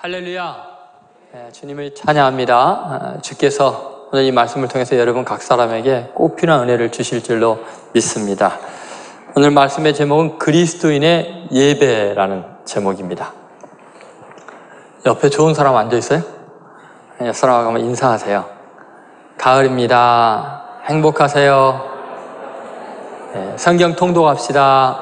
할렐루야. 주님을 찬양합니다. 주께서 오늘 이 말씀을 통해서 여러분 각 사람에게 꼭 필요한 은혜를 주실 줄로 믿습니다. 오늘 말씀의 제목은 그리스도인의 예배라는 제목입니다. 옆에 좋은 사람 앉아있어요? 옆 사람하고 한번 인사하세요. 가을입니다. 행복하세요. 성경 통독합시다.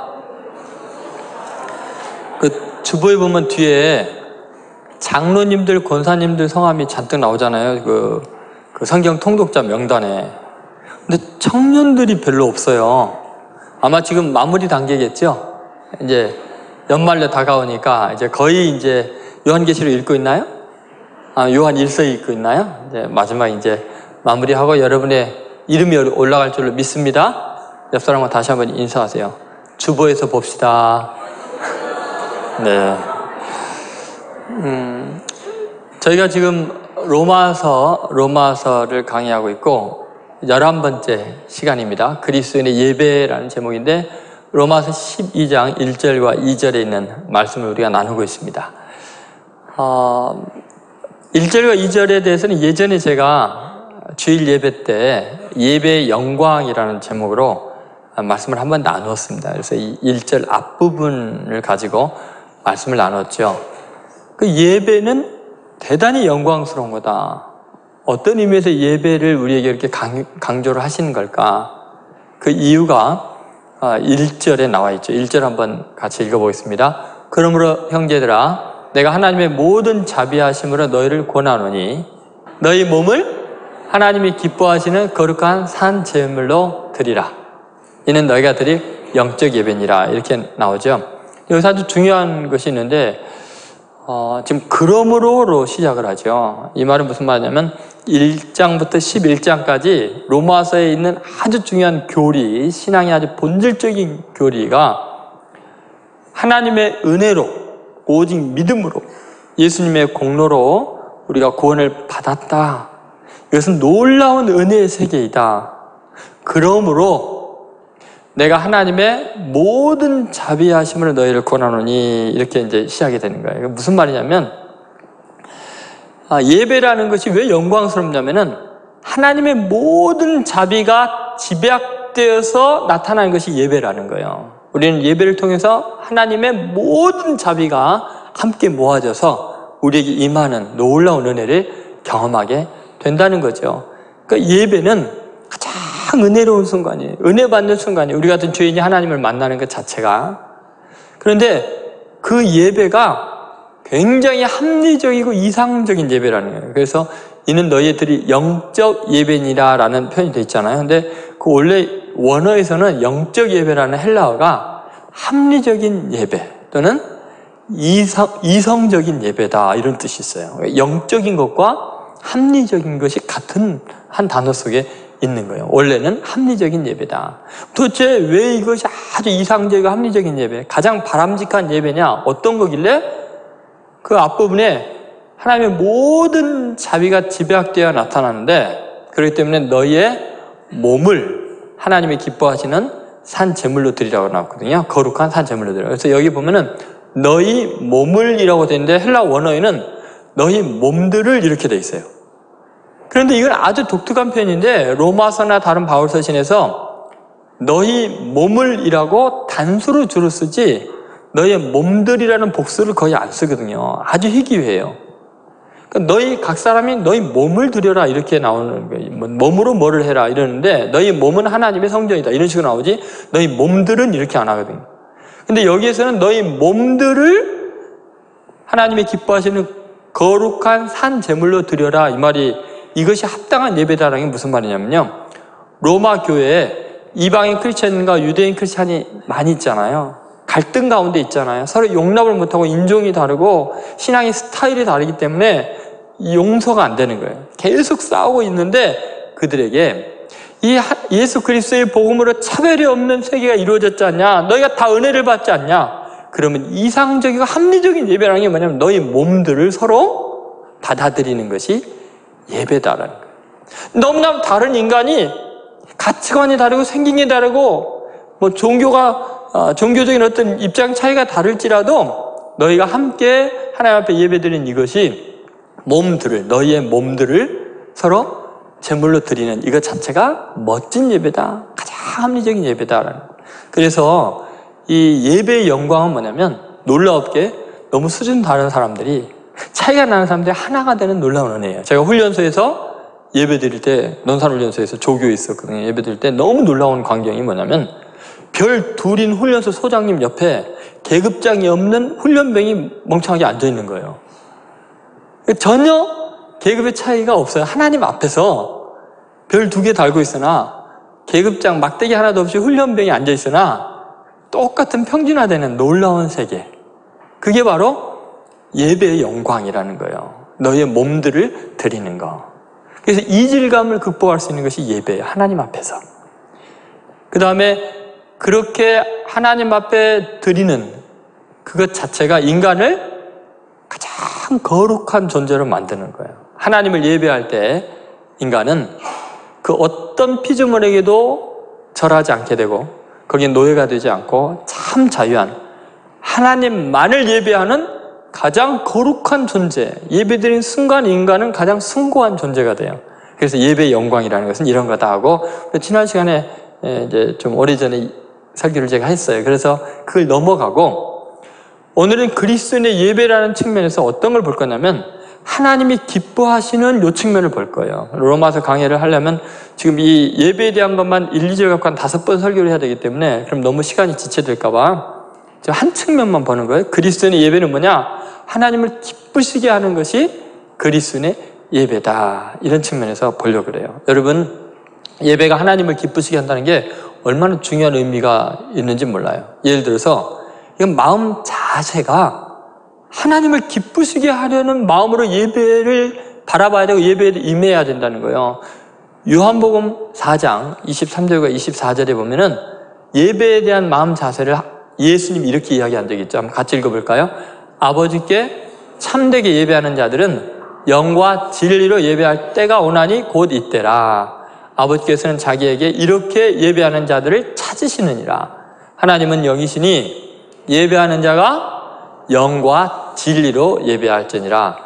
그 주보에 보면 뒤에 장로님들, 권사님들 성함이 잔뜩 나오잖아요. 그 성경 통독자 명단에. 근데 청년들이 별로 없어요. 아마 지금 마무리 단계겠죠? 이제 연말로 다가오니까 이제 거의 이제 요한계시록 읽고 있나요? 요한 1서 읽고 있나요? 이제 마지막 이제 마무리하고 여러분의 이름이 올라갈 줄로 믿습니다. 옆 사람과 다시 한번 인사하세요. 주보에서 봅시다. 네. 저희가 지금 로마서를 강의하고 있고 11번째 시간입니다. 그리스도인의 예배라는 제목인데 로마서 12장 1절과 2절에 있는 말씀을 우리가 나누고 있습니다. 1절과 2절에 대해서는 예전에 제가 주일 예배 때 예배의 영광이라는 제목으로 말씀을 한번 나누었습니다. 그래서 이 1절 앞부분을 가지고 말씀을 나눴죠. 그 예배는 대단히 영광스러운 거다. 어떤 의미에서 예배를 우리에게 이렇게 강조를 하시는 걸까? 그 이유가 1절에 나와 있죠. 1절 한번 같이 읽어보겠습니다. 그러므로 형제들아, 내가 하나님의 모든 자비하심으로 너희를 권하노니 너희 몸을 하나님이 기뻐하시는 거룩한 산 제물로 드리라. 이는 너희가 드릴 영적 예배니라. 이렇게 나오죠. 여기서 아주 중요한 것이 있는데 지금 그러므로로 시작을 하죠. 이 말은 무슨 말이냐면 1장부터 11장까지 로마서에 있는 아주 중요한 교리, 신앙의 아주 본질적인 교리가 하나님의 은혜로, 오직 믿음으로, 예수님의 공로로 우리가 구원을 받았다. 이것은 놀라운 은혜의 세계이다. 그러므로 내가 하나님의 모든 자비하심으로 너희를 권하노니 이렇게 이제 시작이 되는 거예요. 무슨 말이냐면 예배라는 것이 왜 영광스럽냐면은 하나님의 모든 자비가 집약되어서 나타나는 것이 예배라는 거예요. 우리는 예배를 통해서 하나님의 모든 자비가 함께 모아져서 우리에게 임하는 놀라운 은혜를 경험하게 된다는 거죠. 그러니까 예배는 가장 은혜로운 순간이에요. 은혜 받는 순간이에요. 우리 같은 죄인이 하나님을 만나는 것 자체가. 그런데 그 예배가 굉장히 합리적이고 이상적인 예배라는 거예요. 그래서 이는 너희들이 영적 예배니라 라는 표현이 되어 있잖아요. 근데 그 원래 원어에서는 영적 예배라는 헬라어가 합리적인 예배 또는 이성적인 예배다 이런 뜻이 있어요. 영적인 것과 합리적인 것이 같은 한 단어 속에 있는 거예요. 원래는 합리적인 예배다. 도대체 왜 이것이 아주 이상적이고 합리적인 예배, 가장 바람직한 예배냐? 어떤 거길래? 그 앞부분에 하나님의 모든 자비가 집약되어 나타나는데 그렇기 때문에 너희의 몸을 하나님이 기뻐하시는 산 제물로 드리라고 나왔거든요. 거룩한 산 제물로 드리라. 그래서 여기 보면은 너희 몸을 이라고 되어 있는데 헬라 원어에는 너희 몸들을 이렇게 되어 있어요. 그런데 이건 아주 독특한 표현인데 로마서나 다른 바울 서신에서 너희 몸을 이라고 단수로 주로 쓰지 너희의 몸들이라는 복수를 거의 안 쓰거든요. 아주 희귀해요. 그러니까 너희 각 사람이 너희 몸을 드려라 이렇게 나오는 거예요. 몸으로 뭐를 해라 이러는데 너희 몸은 하나님의 성전이다 이런 식으로 나오지 너희 몸들은 이렇게 안 하거든요. 근데 여기에서는 너희 몸들을 하나님이 기뻐하시는 거룩한 산 제물로 드려라 이 말이 이것이 합당한 예배다라는 게 무슨 말이냐면요. 로마 교회에 이방인 크리스찬과 유대인 크리스찬이 많이 있잖아요. 갈등 가운데 있잖아요. 서로 용납을 못하고 인종이 다르고 신앙의 스타일이 다르기 때문에 용서가 안 되는 거예요. 계속 싸우고 있는데 그들에게 이 예수 그리스도의 복음으로 차별이 없는 세계가 이루어졌지 않냐? 너희가 다 은혜를 받지 않냐? 그러면 이상적이고 합리적인 예배라는 게 뭐냐면 너희 몸들을 서로 받아들이는 것이 예배다라는 거예요. 너무나 다른 인간이 가치관이 다르고 생긴 게 다르고 종교적인 어떤 입장 차이가 다를지라도 너희가 함께 하나님 앞에 예배드린 이것이 너희의 몸들을 서로 제물로 드리는 이것 자체가 멋진 예배다. 가장 합리적인 예배다라는. 그래서 이 예배의 영광은 뭐냐면 놀랍게 너무 수준 다른 사람들이 차이가 나는 사람들이 하나가 되는 놀라운 은혜예요. 제가 훈련소에서 예배 드릴 때, 논산훈련소에서 조교에 있었거든요. 예배 드릴 때 너무 놀라운 광경이 뭐냐면 별 둘인 훈련소 소장님 옆에 계급장이 없는 훈련병이 멍청하게 앉아있는 거예요. 전혀 계급의 차이가 없어요. 하나님 앞에서 별 2개 달고 있으나 계급장 막대기 하나도 없이 훈련병이 앉아있으나 똑같은 평준화되는 놀라운 세계. 그게 바로 예배의 영광이라는 거예요. 너희의 몸들을 드리는 거. 그래서 이질감을 극복할 수 있는 것이 예배예요. 하나님 앞에서. 그 다음에 그렇게 하나님 앞에 드리는 그것 자체가 인간을 가장 거룩한 존재로 만드는 거예요. 하나님을 예배할 때 인간은 그 어떤 피조물에게도 절하지 않게 되고 거기에 노예가 되지 않고 참 자유한 하나님만을 예배하는 가장 거룩한 존재, 예배드린 순간 인간은 가장 숭고한 존재가 돼요. 그래서 예배의 영광이라는 것은 이런 거다 하고, 지난 시간에 이제 좀 오래전에 설교를 제가 했어요. 그래서 그걸 넘어가고, 오늘은 그리스도인의 예배라는 측면에서 어떤 걸 볼 거냐면, 하나님이 기뻐하시는 요 측면을 볼 거예요. 로마서 강해를 하려면 지금 이 예배에 대한 것만 1, 2절 갖고 한 5번 설교를 해야 되기 때문에 그럼 너무 시간이 지체될까봐 한 측면만 보는 거예요. 그리스도인의 예배는 뭐냐? 하나님을 기쁘시게 하는 것이 그리스도인의 예배다. 이런 측면에서 보려고 그래요. 여러분, 예배가 하나님을 기쁘시게 한다는 게 얼마나 중요한 의미가 있는지 몰라요. 예를 들어서 이건 마음 자세가 하나님을 기쁘시게 하려는 마음으로 예배를 바라봐야 되고 예배에 임해야 된다는 거예요. 요한복음 4장 23절과 24절에 보면은 예배에 대한 마음 자세를 예수님이 이렇게 이야기한 적이 있죠. 한번 같이 읽어볼까요? 아버지께 참되게 예배하는 자들은 영과 진리로 예배할 때가 오나니 곧 이때라. 아버지께서는 자기에게 이렇게 예배하는 자들을 찾으시느니라. 하나님은 영이시니 예배하는 자가 영과 진리로 예배할지니라.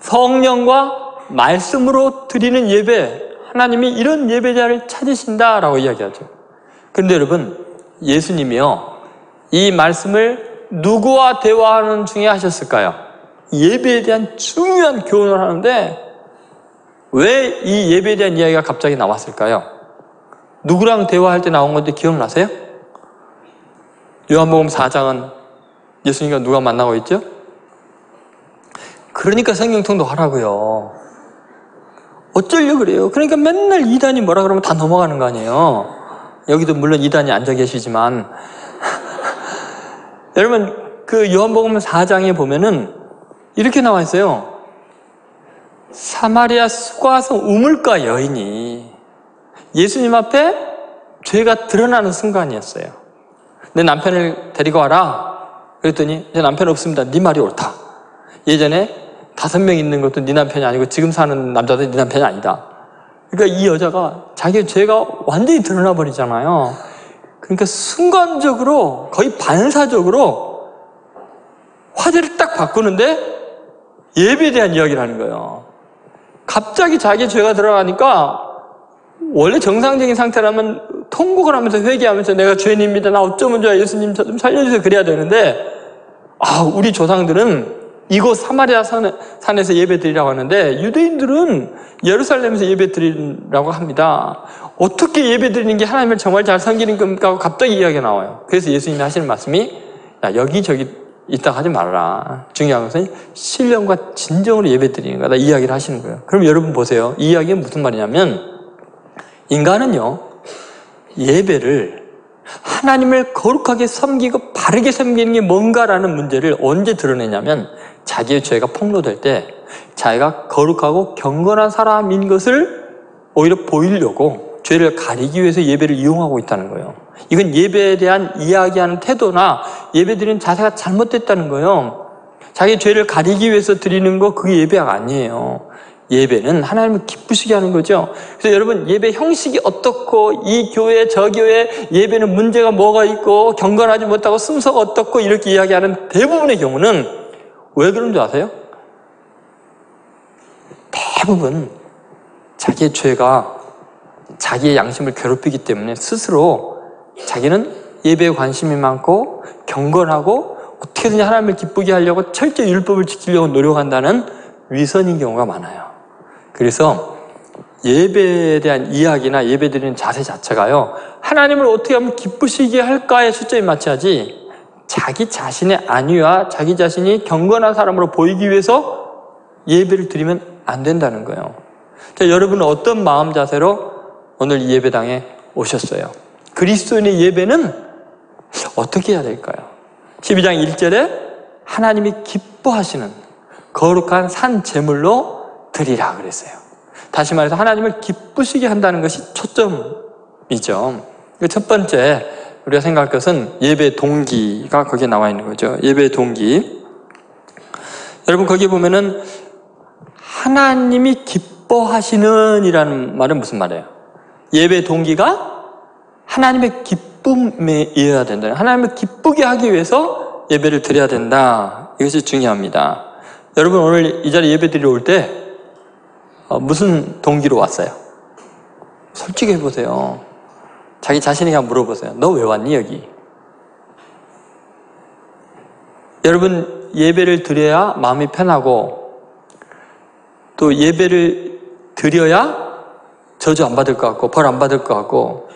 성령과 말씀으로 드리는 예배, 하나님이 이런 예배자를 찾으신다라고 이야기하죠. 그런데 여러분, 예수님이요, 이 말씀을 누구와 대화하는 중에 하셨을까요? 예배에 대한 중요한 교훈을 하는데 왜 이 예배에 대한 이야기가 갑자기 나왔을까요? 누구랑 대화할 때 나온 건데 기억나세요? 요한복음 4장은 예수님과 누가 만나고 있죠? 그러니까 성경통도 하라고요. 어쩌려고 그래요? 그러니까 맨날 이단이 뭐라 그러면 다 넘어가는 거 아니에요? 여기도 물론 이단이 앉아 계시지만 여러분, 그 요한복음 4장에 보면은 이렇게 나와 있어요. 사마리아 수가성 우물가 여인이 예수님 앞에 죄가 드러나는 순간이었어요. 내 남편을 데리고 와라. 그랬더니 내 남편 없습니다. 네 말이 옳다. 예전에 5명 있는 것도 네 남편이 아니고 지금 사는 남자도 네 남편이 아니다. 그러니까 이 여자가 자기의 죄가 완전히 드러나 버리잖아요. 그러니까 순간적으로 거의 반사적으로 화제를 딱 바꾸는데 예배에 대한 이야기를 하는 거예요. 갑자기 자기의 죄가 드러나니까 원래 정상적인 상태라면 통곡을 하면서 회개하면서 내가 죄인입니다. 나 어쩌면 좋아. 예수님 저 좀 살려주세요. 그래야 되는데 우리 조상들은 이곳 사마리아 산에서 예배 드리라고 하는데 유대인들은 예루살렘에서 예배 드리라고 합니다. 어떻게 예배 드리는 게 하나님을 정말 잘 섬기는 겁니까? 하고 갑자기 이야기가 나와요. 그래서 예수님이 하시는 말씀이 여기저기 있다 하지 말라. 중요한 것은 신령과 진정으로 예배 드리는 거다. 이 이야기를 하시는 거예요. 그럼 여러분 보세요. 이 이야기는 무슨 말이냐면 인간은요, 예배를 하나님을 거룩하게 섬기고 바르게 섬기는 게 뭔가라는 문제를 언제 드러내냐면 자기의 죄가 폭로될 때 자기가 거룩하고 경건한 사람인 것을 오히려 보이려고 죄를 가리기 위해서 예배를 이용하고 있다는 거예요. 이건 예배에 대한 이야기하는 태도나 예배드리는 자세가 잘못됐다는 거예요. 자기 죄를 가리기 위해서 드리는 거 그게 예배가 아니에요. 예배는 하나님을 기쁘시게 하는 거죠. 그래서 여러분, 예배 형식이 어떻고 이 교회 저 교회 예배는 문제가 뭐가 있고 경건하지 못하고 순서가 어떻고 이렇게 이야기하는 대부분의 경우는 왜 그런 줄 아세요? 대부분 자기의 죄가 자기의 양심을 괴롭히기 때문에 스스로 자기는 예배에 관심이 많고 경건하고 어떻게든지 하나님을 기쁘게 하려고 철저히 율법을 지키려고 노력한다는 위선인 경우가 많아요. 그래서 예배에 대한 이야기나 예배 드리는 자세 자체가요, 하나님을 어떻게 하면 기쁘시게 할까에 초점이 맞춰야지 자기 자신의 안위와 자기 자신이 경건한 사람으로 보이기 위해서 예배를 드리면 안 된다는 거예요. 자, 여러분은 어떤 마음 자세로 오늘 이 예배당에 오셨어요? 그리스도인의 예배는 어떻게 해야 될까요? 12장 1절에 하나님이 기뻐하시는 거룩한 산 제물로 드리라 그랬어요. 다시 말해서 하나님을 기쁘시게 한다는 것이 초점이죠. 첫 번째 우리가 생각할 것은 예배 동기가 거기에 나와 있는 거죠. 예배 동기. 여러분 거기 보면은 하나님이 기뻐하시는 이라는 말은 무슨 말이에요? 예배 동기가 하나님의 기쁨이어야 된다. 하나님을 기쁘게 하기 위해서 예배를 드려야 된다. 이것이 중요합니다. 여러분 오늘 이 자리에 예배 드리러 올 때 무슨 동기로 왔어요? 솔직히 해보세요. 자기 자신에게 한번 물어보세요. 너 왜 왔니 여기? 여러분 예배를 드려야 마음이 편하고 또 예배를 드려야 저주 안 받을 것 같고 벌 안 받을 것 같고,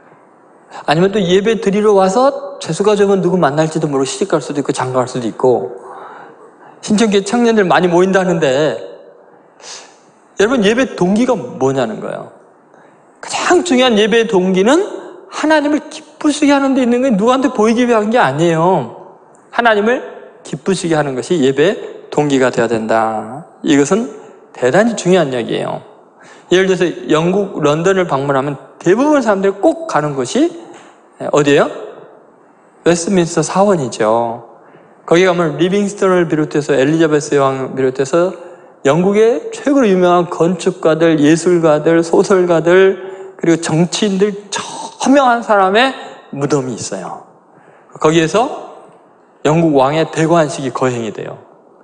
아니면 또 예배 드리러 와서 재수가 적은 누구 만날지도 모르고 시집갈 수도 있고 장가갈 수도 있고, 신천교회 청년들 많이 모인다는데 여러분 예배 동기가 뭐냐는 거예요. 가장 중요한 예배의 동기는 하나님을 기쁘시게 하는 데 있는 게 누구한테 보이기 위한 게 아니에요. 하나님을 기쁘시게 하는 것이 예배의 동기가 되어야 된다. 이것은 대단히 중요한 이야기예요. 예를 들어서 영국 런던을 방문하면 대부분 사람들이 꼭 가는 곳이 어디예요? 웨스트민스터 사원이죠. 거기 가면 리빙스턴을 비롯해서 엘리자베스 여왕을 비롯해서 영국의 최고로 유명한 건축가들, 예술가들, 소설가들, 그리고 정치인들 저명한 사람의 무덤이 있어요. 거기에서 영국 왕의 대관식이 거행이 돼요.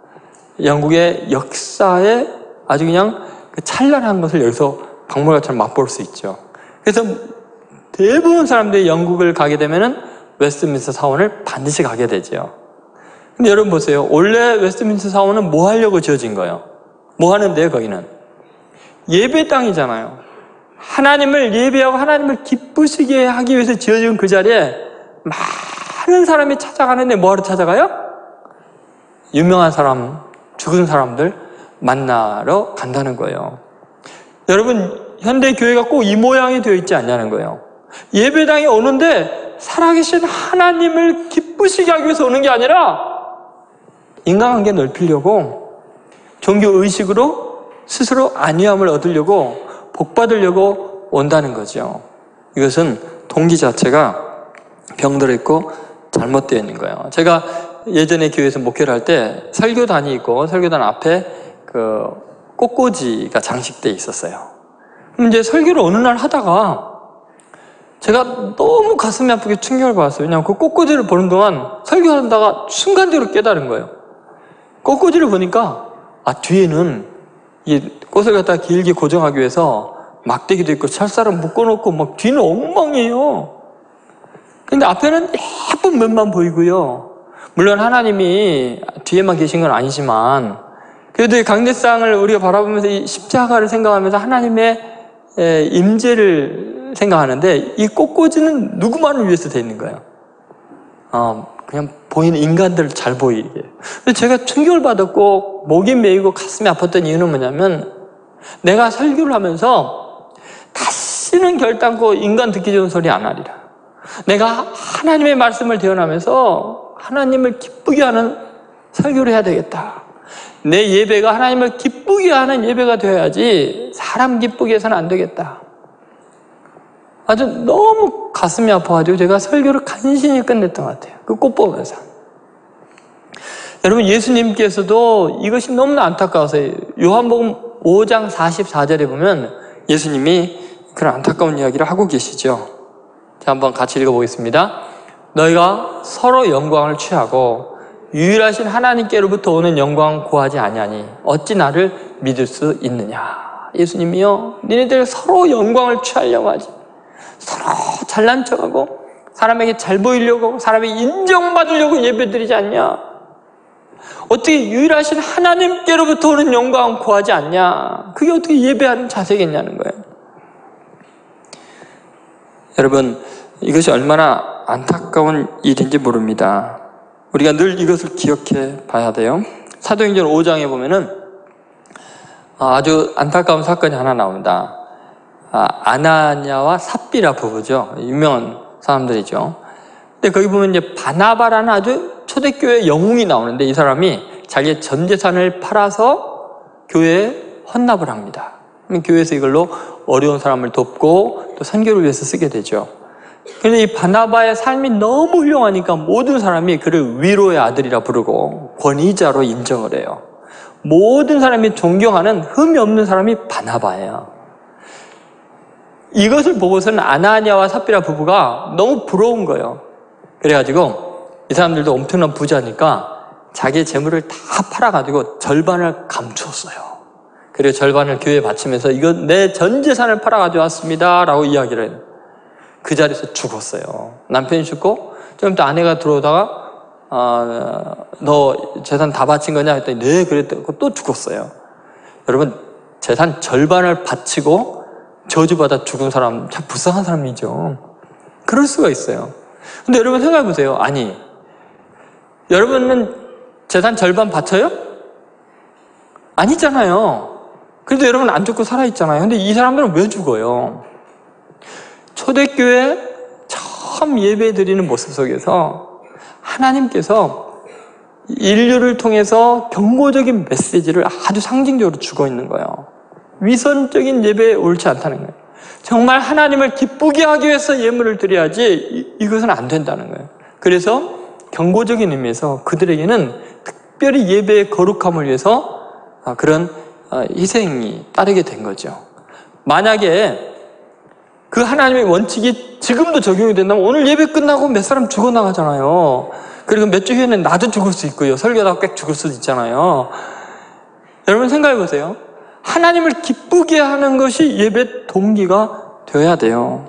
영국의 역사에 아주 그냥 그 찬란한 것을 여기서 박물관처럼 맛볼 수 있죠. 그래서 대부분 사람들이 영국을 가게 되면은 웨스트민스터 사원을 반드시 가게 되죠. 근데 여러분 보세요. 원래 웨스트민스터 사원은 뭐 하려고 지어진 거예요? 뭐 하는데요, 거기는? 예배 땅이잖아요. 하나님을 예배하고 하나님을 기쁘시게 하기 위해서 지어진 그 자리에 많은 사람이 찾아가는데 뭐하러 찾아가요? 유명한 사람, 죽은 사람들 만나러 간다는 거예요. 여러분, 현대 교회가 꼭 이 모양이 되어 있지 않냐는 거예요. 예배당에 오는데 살아계신 하나님을 기쁘시게 하기 위해서 오는 게 아니라 인간관계 넓히려고 종교의식으로 스스로 안위함을 얻으려고 복받으려고 온다는 거죠. 이것은 동기 자체가 병들어 있고 잘못되어 있는 거예요. 제가 예전에 교회에서 목회를 할 때 설교단이 있고 설교단 앞에 그 꽃꽂이가 장식되어 있었어요. 그럼 이제 설교를 어느 날 하다가 제가 너무 가슴이 아프게 충격을 받았어요. 왜냐하면 그 꽃꽂이를 보는 동안 설교하다가 순간적으로 깨달은 거예요. 꽃꽂이를 보니까 뒤에는 이 꽃을 갖다 길게 고정하기 위해서 막대기도 있고 철사를 묶어놓고 막 뒤는 엉망이에요. 근데 앞에는 예쁜 면만 보이고요. 물론 하나님이 뒤에만 계신 건 아니지만 그래도 이 강대상을 우리가 바라보면서 이 십자가를 생각하면서 하나님의 임재를 생각하는데 이 꽃꽂이는 누구만을 위해서 되어 있는 거예요? 그냥 보이는 인간들을 잘 보이게. 근데 제가 충격을 받았고 목이 메이고 가슴이 아팠던 이유는 뭐냐면 내가 설교를 하면서 다시는 결단코 인간 듣기 좋은 소리 안 하리라. 내가 하나님의 말씀을 대언하면서 하나님을 기쁘게 하는 설교를 해야 되겠다. 내 예배가 하나님을 기쁘게 하는 예배가 되어야지 사람 기쁘게 해서는 안 되겠다. 아주 너무 가슴이 아파가지고 제가 설교를 간신히 끝냈던 것 같아요. 그 꽃 보면서. 여러분 예수님께서도 이것이 너무나 안타까워서 요한복음 5장 44절에 보면 예수님이 그런 안타까운 이야기를 하고 계시죠. 자, 한번 같이 읽어보겠습니다. 너희가 서로 영광을 취하고 유일하신 하나님께로부터 오는 영광 구하지 아니하니 어찌 나를 믿을 수 있느냐. 예수님이요, 니네들 서로 영광을 취하려고 하지. 서로 잘난 척하고 사람에게 잘 보이려고 하고 사람에게 인정받으려고 예배드리지 않냐. 어떻게 유일하신 하나님께로부터 오는 영광 구하지 않냐. 그게 어떻게 예배하는 자세겠냐는 거예요. 여러분, 이것이 얼마나 안타까운 일인지 모릅니다. 우리가 늘 이것을 기억해 봐야 돼요. 사도행전 5장에 보면은 아주 안타까운 사건이 하나 나옵니다. 아나니아와 삽비라 부부죠. 유명한 사람들이죠. 근데 거기 보면 이제 바나바라는 아주 초대교회 영웅이 나오는데, 이 사람이 자기의 전 재산을 팔아서 교회에 헌납을 합니다. 교회에서 이걸로 어려운 사람을 돕고 또 선교를 위해서 쓰게 되죠. 그런데 이 바나바의 삶이 너무 훌륭하니까 모든 사람이 그를 위로의 아들이라 부르고 권위자로 인정을 해요. 모든 사람이 존경하는 흠이 없는 사람이 바나바예요. 이것을 보고서는 아나니아와 삽비라 부부가 너무 부러운 거예요. 그래가지고 이 사람들도 엄청난 부자니까 자기의 재물을 다 팔아가지고 절반을 감추었어요. 그리고 절반을 교회에 바치면서 이건 내 전 재산을 팔아가지고 왔습니다 라고 이야기를 해요. 그 자리에서 죽었어요. 남편이 죽고 좀 이따 아내가 들어오다가 너 재산 다 바친 거냐 했더니 네 그랬다고 또 죽었어요. 여러분, 재산 절반을 바치고 저주받아 죽은 사람 참 불쌍한 사람이죠. 그럴 수가 있어요. 근데 여러분 생각해 보세요. 아니, 여러분은 재산 절반 바쳐요? 아니잖아요. 그래도 여러분 안 죽고 살아있잖아요. 근데 이 사람들은 왜 죽어요? 초대교회 처음 예배 드리는 모습 속에서 하나님께서 인류를 통해서 경고적인 메시지를 아주 상징적으로 주고 있는 거예요. 위선적인 예배에 옳지 않다는 거예요. 정말 하나님을 기쁘게 하기 위해서 예물을 드려야지 이것은 안 된다는 거예요. 그래서 경고적인 의미에서 그들에게는 특별히 예배의 거룩함을 위해서 그런 희생이 따르게 된 거죠. 만약에 그 하나님의 원칙이 지금도 적용이 된다면 오늘 예배 끝나고 몇 사람 죽어나가잖아요. 그리고 몇 주 후에는 나도 죽을 수 있고요. 설교하다가 꽥 죽을 수도 있잖아요. 여러분 생각해 보세요. 하나님을 기쁘게 하는 것이 예배 동기가 되어야 돼요.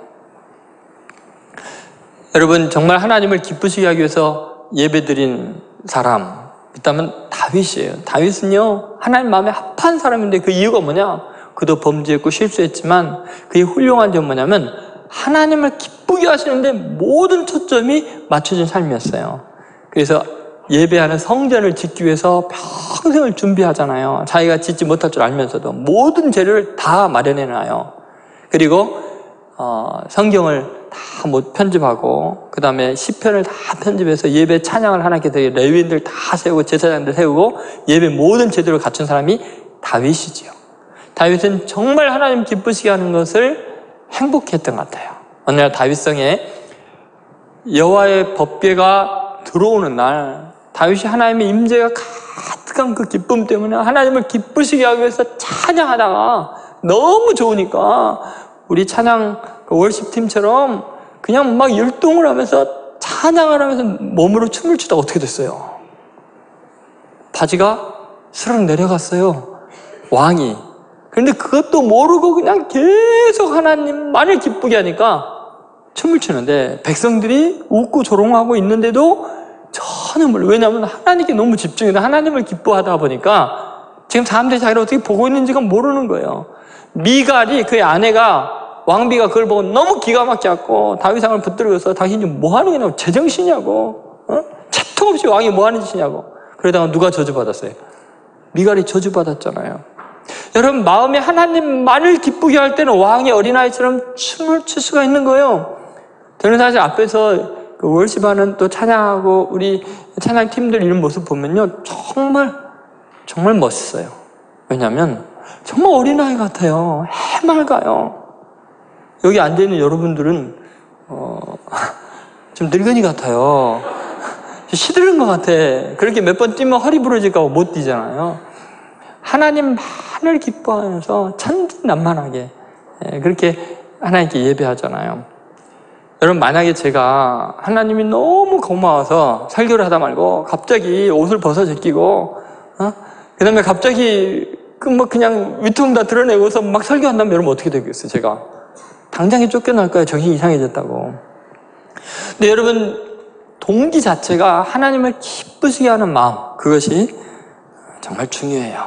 여러분, 정말 하나님을 기쁘시게 하기 위해서 예배드린 사람 있다면 다윗이에요. 다윗은요, 하나님 마음에 합한 사람인데 그 이유가 뭐냐? 그도 범죄했고 실수했지만 그의 훌륭한 점은 뭐냐면 하나님을 기쁘게 하시는데 모든 초점이 맞춰진 삶이었어요. 그래서 예배하는 성전을 짓기 위해서 평생을 준비하잖아요. 자기가 짓지 못할 줄 알면서도 모든 재료를 다 마련해놔요. 그리고 성경을 다 편집하고 그 다음에 시편을 다 편집해서 예배 찬양을 하나님께 드리고 레위인들 다 세우고 제사장들 세우고 예배 모든 제도를 갖춘 사람이 다윗이지요. 다윗은 정말 하나님 기쁘시게 하는 것을 행복했던 것 같아요. 어느 날 다윗성에 여호와의 법궤가 들어오는 날 다윗이 하나님의 임재가 가득한 그 기쁨 때문에 하나님을 기쁘시게 하기 위해서 찬양하다가 너무 좋으니까 우리 찬양 월십팀처럼 그냥 막 율동을 하면서 찬양을 하면서 몸으로 춤을 추다가 어떻게 됐어요? 바지가 스르륵 내려갔어요. 왕이. 그런데 그것도 모르고 그냥 계속 하나님만을 기쁘게 하니까 춤을 추는데 백성들이 웃고 조롱하고 있는데도 전혀 몰라요. 왜냐하면 하나님께 너무 집중해서 하나님을 기뻐하다 보니까 지금 사람들이 자기를 어떻게 보고 있는지가 모르는 거예요. 미갈이 그의 아내가 왕비가 그걸 보고 너무 기가 막혀갖고 다윗왕을 붙들어서 당신 지금 뭐 하는 거냐고, 제정신이냐고, 채통 없이 왕이 뭐 하는 짓이냐고. 그러다가 누가 저주받았어요? 미갈이 저주받았잖아요. 여러분, 마음에 하나님만을 기쁘게 할 때는 왕의 어린아이처럼 춤을 출 수가 있는 거예요. 저는 사실 앞에서 그 월십하는 또 찬양하고 우리 찬양팀들 이런 모습 보면요, 정말 멋있어요. 왜냐하면 정말 어린아이 같아요. 해맑아요. 여기 앉아있는 여러분들은 좀 늙은이 같아요. 시들은 것 같아. 그렇게 몇 번 뛰면 허리 부러질까 봐 못 뛰잖아요. 하나님만을 기뻐하면서 천진난만하게 그렇게 하나님께 예배하잖아요. 여러분, 만약에 제가 하나님이 너무 고마워서 설교를 하다 말고 갑자기 옷을 벗어 제끼고 그 다음에 갑자기 그냥 위통 다 드러내고서 막 설교한다면 여러분 어떻게 되겠어요? 제가 당장에 쫓겨날 거예요. 정신이 이상해졌다고. 근데 여러분, 동기 자체가 하나님을 기쁘시게 하는 마음, 그것이 정말 중요해요.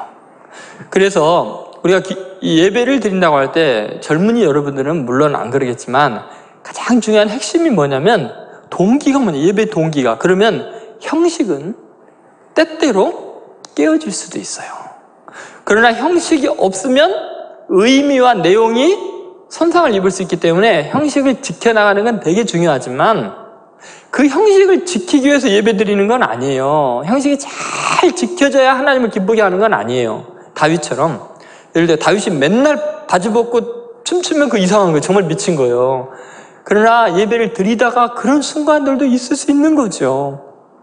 그래서 우리가 예배를 드린다고 할 때 젊은이 여러분들은 물론 안 그러겠지만 가장 중요한 핵심이 뭐냐면 동기가 뭐냐, 예배 동기가. 그러면 형식은 때때로 깨어질 수도 있어요. 그러나 형식이 없으면 의미와 내용이 손상을 입을 수 있기 때문에 형식을 지켜나가는 건 되게 중요하지만 그 형식을 지키기 위해서 예배 드리는 건 아니에요. 형식이 잘 지켜져야 하나님을 기쁘게 하는 건 아니에요. 다윗처럼. 예를 들어 다윗이 맨날 바지 벗고 춤추면 그 이상한 거예요. 정말 미친 거예요. 그러나 예배를 드리다가 그런 순간들도 있을 수 있는 거죠.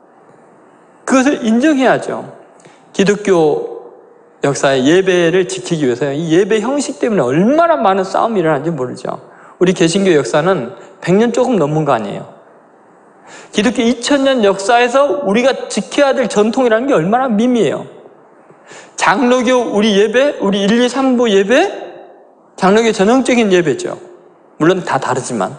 그것을 인정해야죠. 기독교 역사의 예배를 지키기 위해서 이 예배 형식 때문에 얼마나 많은 싸움이 일어나는지 모르죠. 우리 개신교 역사는 100년 조금 넘은 거 아니에요. 기독교 2000년 역사에서 우리가 지켜야 될 전통이라는 게 얼마나 미미해요. 장로교 우리 예배, 우리 1, 2, 3부 예배, 장로교 전형적인 예배죠. 물론 다 다르지만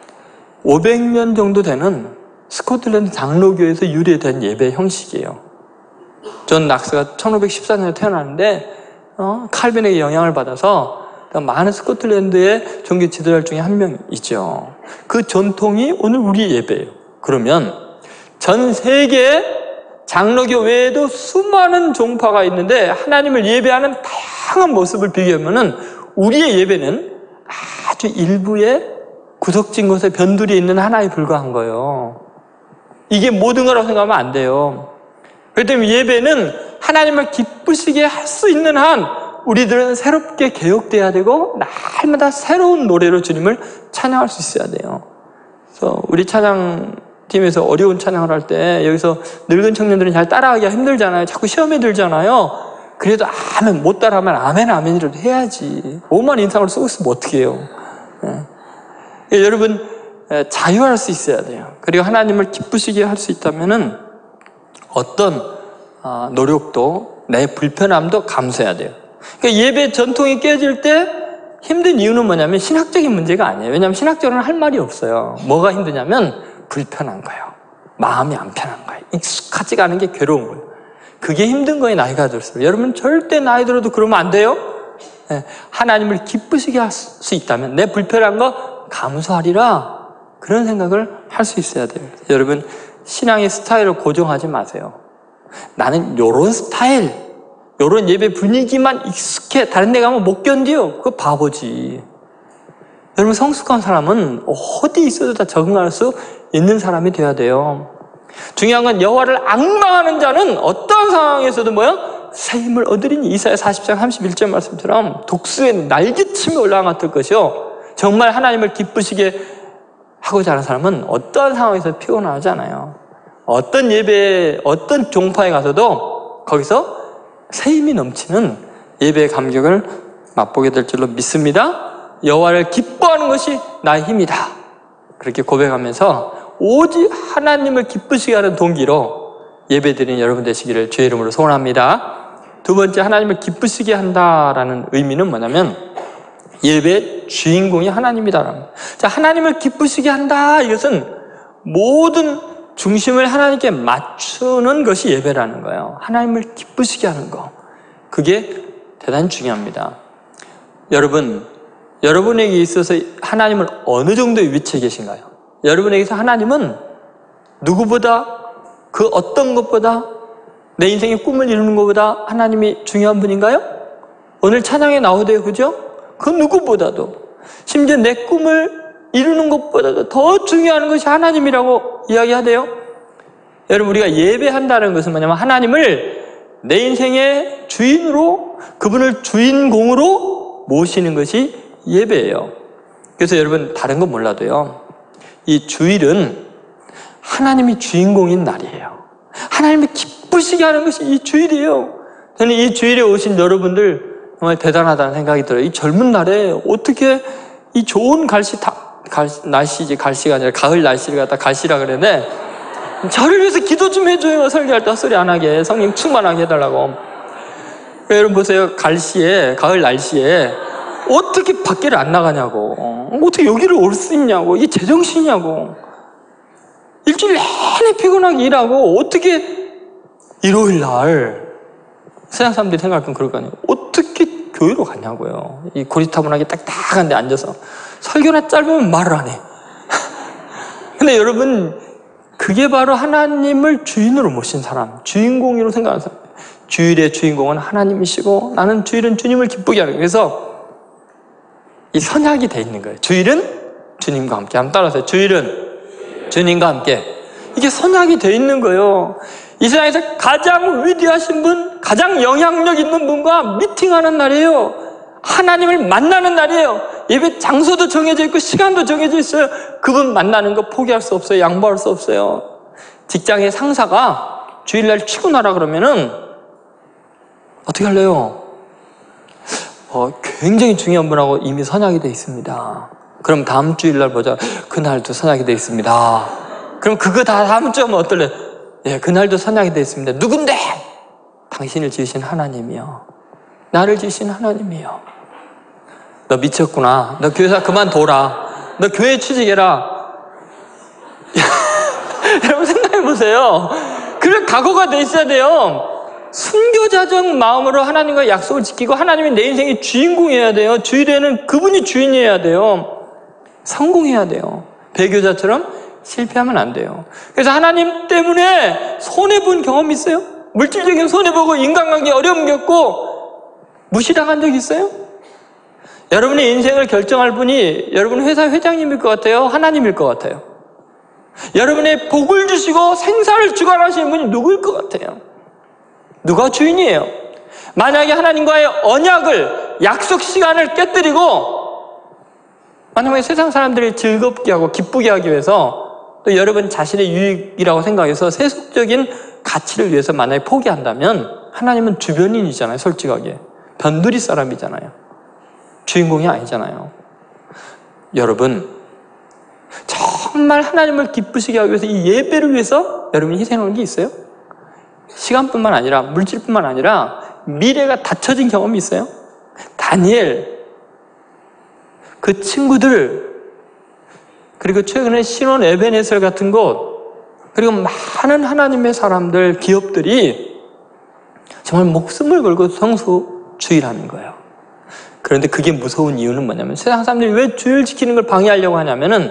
500년 정도 되는 스코틀랜드 장로교에서 유래된 예배 형식이에요. 존 낙스가 1514년에 태어났는데 칼빈에게 영향을 받아서 많은 스코틀랜드의 종교 지도자 중에 한 명이죠. 그 전통이 오늘 우리 예배예요. 그러면 전 세계 장로교 외에도 수많은 종파가 있는데 하나님을 예배하는 다양한 모습을 비교하면은 우리의 예배는 아주 일부의 구석진 곳에 변두리에 있는 하나에 불과한 거예요. 이게 모든 거라고 생각하면 안 돼요. 그렇기 때문에 예배는 하나님을 기쁘시게 할 수 있는 한 우리들은 새롭게 개혁돼야 되고 날마다 새로운 노래로 주님을 찬양할 수 있어야 돼요. 그래서 우리 찬양팀에서 어려운 찬양을 할 때 여기서 늙은 청년들은 잘 따라하기가 힘들잖아요. 자꾸 시험에 들잖아요. 그래도 아멘, 못 따라하면 아멘, 아멘이라도 해야지. 오만 인상을 쓰고 있으면 어떻게 해요? 여러분, 자유할 수 있어야 돼요. 그리고 하나님을 기쁘시게 할 수 있다면은 어떤 노력도 내 불편함도 감수해야 돼요. 그러니까 예배 전통이 깨질 때 힘든 이유는 뭐냐면 신학적인 문제가 아니에요. 왜냐하면 신학적으로는 할 말이 없어요. 뭐가 힘드냐면 불편한 거예요. 마음이 안 편한 거예요. 익숙하지가 않은 게 괴로운 거예요. 그게 힘든 거예요. 나이가 들수록. 여러분 절대 나이 들어도 그러면 안 돼요. 하나님을 기쁘시게 할 수 있다면 내 불편한 거 감수하리라, 그런 생각을 할 수 있어야 돼요. 여러분, 신앙의 스타일을 고정하지 마세요. 나는 요런 스타일, 요런 예배 분위기만 익숙해, 다른 데 가면 못 견뎌요. 그거 바보지. 여러분, 성숙한 사람은 어디 있어도 다 적응할 수 있는 사람이 돼야 돼요. 중요한 건 여호와를 앙망하는 자는 어떤 상황에서도 새 힘을 얻으리니, 이사야 40장 31절 말씀처럼 독수의 날개침이 올라간 같을 것이요, 정말 하나님을 기쁘시게 하고자 하는 사람은 어떠한 상황에서 피곤하지 않아요. 어떤 예배에, 어떤 종파에 가서도 거기서 새 힘이 넘치는 예배의 감격을 맛보게 될 줄로 믿습니다. 여호와를 기뻐하는 것이 나의 힘이다, 그렇게 고백하면서 오직 하나님을 기쁘시게 하는 동기로 예배드리는 여러분 되시기를 주의 이름으로 소원합니다. 두 번째, 하나님을 기쁘시게 한다라는 의미는 뭐냐면 예배의 주인공이 하나님이다. 자, 하나님을 기쁘시게 한다, 이것은 모든 중심을 하나님께 맞추는 것이 예배라는 거예요. 하나님을 기쁘시게 하는 거, 그게 대단히 중요합니다. 여러분, 여러분에게 있어서 하나님은 어느 정도의 위치에 계신가요? 여러분에게서 하나님은 누구보다, 그 어떤 것보다, 내 인생의 꿈을 이루는 것보다 하나님이 중요한 분인가요? 오늘 찬양에 나오대요, 그죠? 그 누구보다도, 심지어 내 꿈을 이루는 것보다도 더 중요한 것이 하나님이라고 이야기하대요. 여러분, 우리가 예배한다는 것은 뭐냐면 하나님을 내 인생의 주인으로, 그분을 주인공으로 모시는 것이 예배예요. 그래서 여러분, 다른 건 몰라도요, 이 주일은 하나님이 주인공인 날이에요. 하나님이 기쁘시게 하는 것이 이 주일이에요. 저는 이 주일에 오신 여러분들 정말 대단하다는 생각이 들어요. 이 젊은 날에 어떻게 이 좋은 갈씨 다 날씨지 갈씨가 아니라 가을 날씨를 갖다 갈씨라 그러는데 저를 위해서 기도 좀 해줘요. 설교할 때 헛소리 안 하게 성령 충만하게 해달라고. 여러분 보세요. 가을 날씨에 어떻게 밖에를 안 나가냐고, 어떻게 여기를 올 수 있냐고, 이게 제정신이냐고. 일주일 내내 피곤하게 일하고 어떻게 일요일 날 세상 사람들이 생각할 건 그럴 거 아니에요. 어떻게 교회로 가냐고요. 이 고리타분하게 딱딱한 데 앉아서 설교나 짧으면 말을 안 해. 근데 여러분, 그게 바로 하나님을 주인으로 모신 사람, 주인공으로 생각하는 사람. 주일의 주인공은 하나님이시고 나는 주일은 주님을 기쁘게 하는 거예요. 그래서 이 선약이 돼 있는 거예요. 주일은 주님과 함께. 한번 따라하세요. 주일은 주님과 함께. 이게 선약이 돼 있는 거예요. 이 세상에서 가장 위대하신 분, 가장 영향력 있는 분과 미팅하는 날이에요. 하나님을 만나는 날이에요. 예배 장소도 정해져 있고 시간도 정해져 있어요. 그분 만나는 거 포기할 수 없어요. 양보할 수 없어요. 직장의 상사가 주일날 출근하라 그러면은 어떻게 할래요? 굉장히 중요한 분하고 이미 선약이 돼 있습니다. 그럼 다음 주일날 보자. 그날도 선약이 돼 있습니다. 그럼 그거 다 다음 주에 하면 어떨래? 예, 그날도 선약이 돼 있습니다. 누군데? 당신을 지으신 하나님이요. 나를 지으신 하나님이요. 너 미쳤구나. 너 교회사 그만둬라. 너 교회 취직해라. 여러분 생각해보세요. 그럴 각오가 돼 있어야 돼요. 순교자적 마음으로 하나님과 약속을 지키고 하나님이 내 인생의 주인공이어야 돼요. 주일에는 그분이 주인이어야 돼요. 성공해야 돼요. 배교자처럼 실패하면 안 돼요. 그래서 하나님 때문에 손해본 경험 있어요? 물질적인 손해보고 인간관계 어려움 겪고 무시당한 적 있어요? 여러분의 인생을 결정할 분이 여러분 회사 회장님일 것 같아요? 하나님일 것 같아요? 여러분의 복을 주시고 생사를 주관하시는 분이 누구일 것 같아요? 누가 주인이에요? 만약에 하나님과의 언약을, 약속 시간을 깨뜨리고 만약에 세상 사람들을 즐겁게 하고 기쁘게 하기 위해서 또 여러분 자신의 유익이라고 생각해서 세속적인 가치를 위해서 만약에 포기한다면 하나님은 주변인이잖아요. 솔직하게 변두리 사람이잖아요. 주인공이 아니잖아요. 여러분 정말 하나님을 기쁘시게 하기 위해서 이 예배를 위해서 여러분이 희생하는 게 있어요? 시간뿐만 아니라 물질뿐만 아니라 미래가 닫혀진 경험이 있어요? 다니엘, 그 친구들, 그리고 최근에 신혼 에베네셀 같은 곳, 그리고 많은 하나님의 사람들, 기업들이 정말 목숨을 걸고 성수주의라는 거예요. 그런데 그게 무서운 이유는 뭐냐면 세상 사람들이 왜 주일 지키는 걸 방해하려고 하냐면은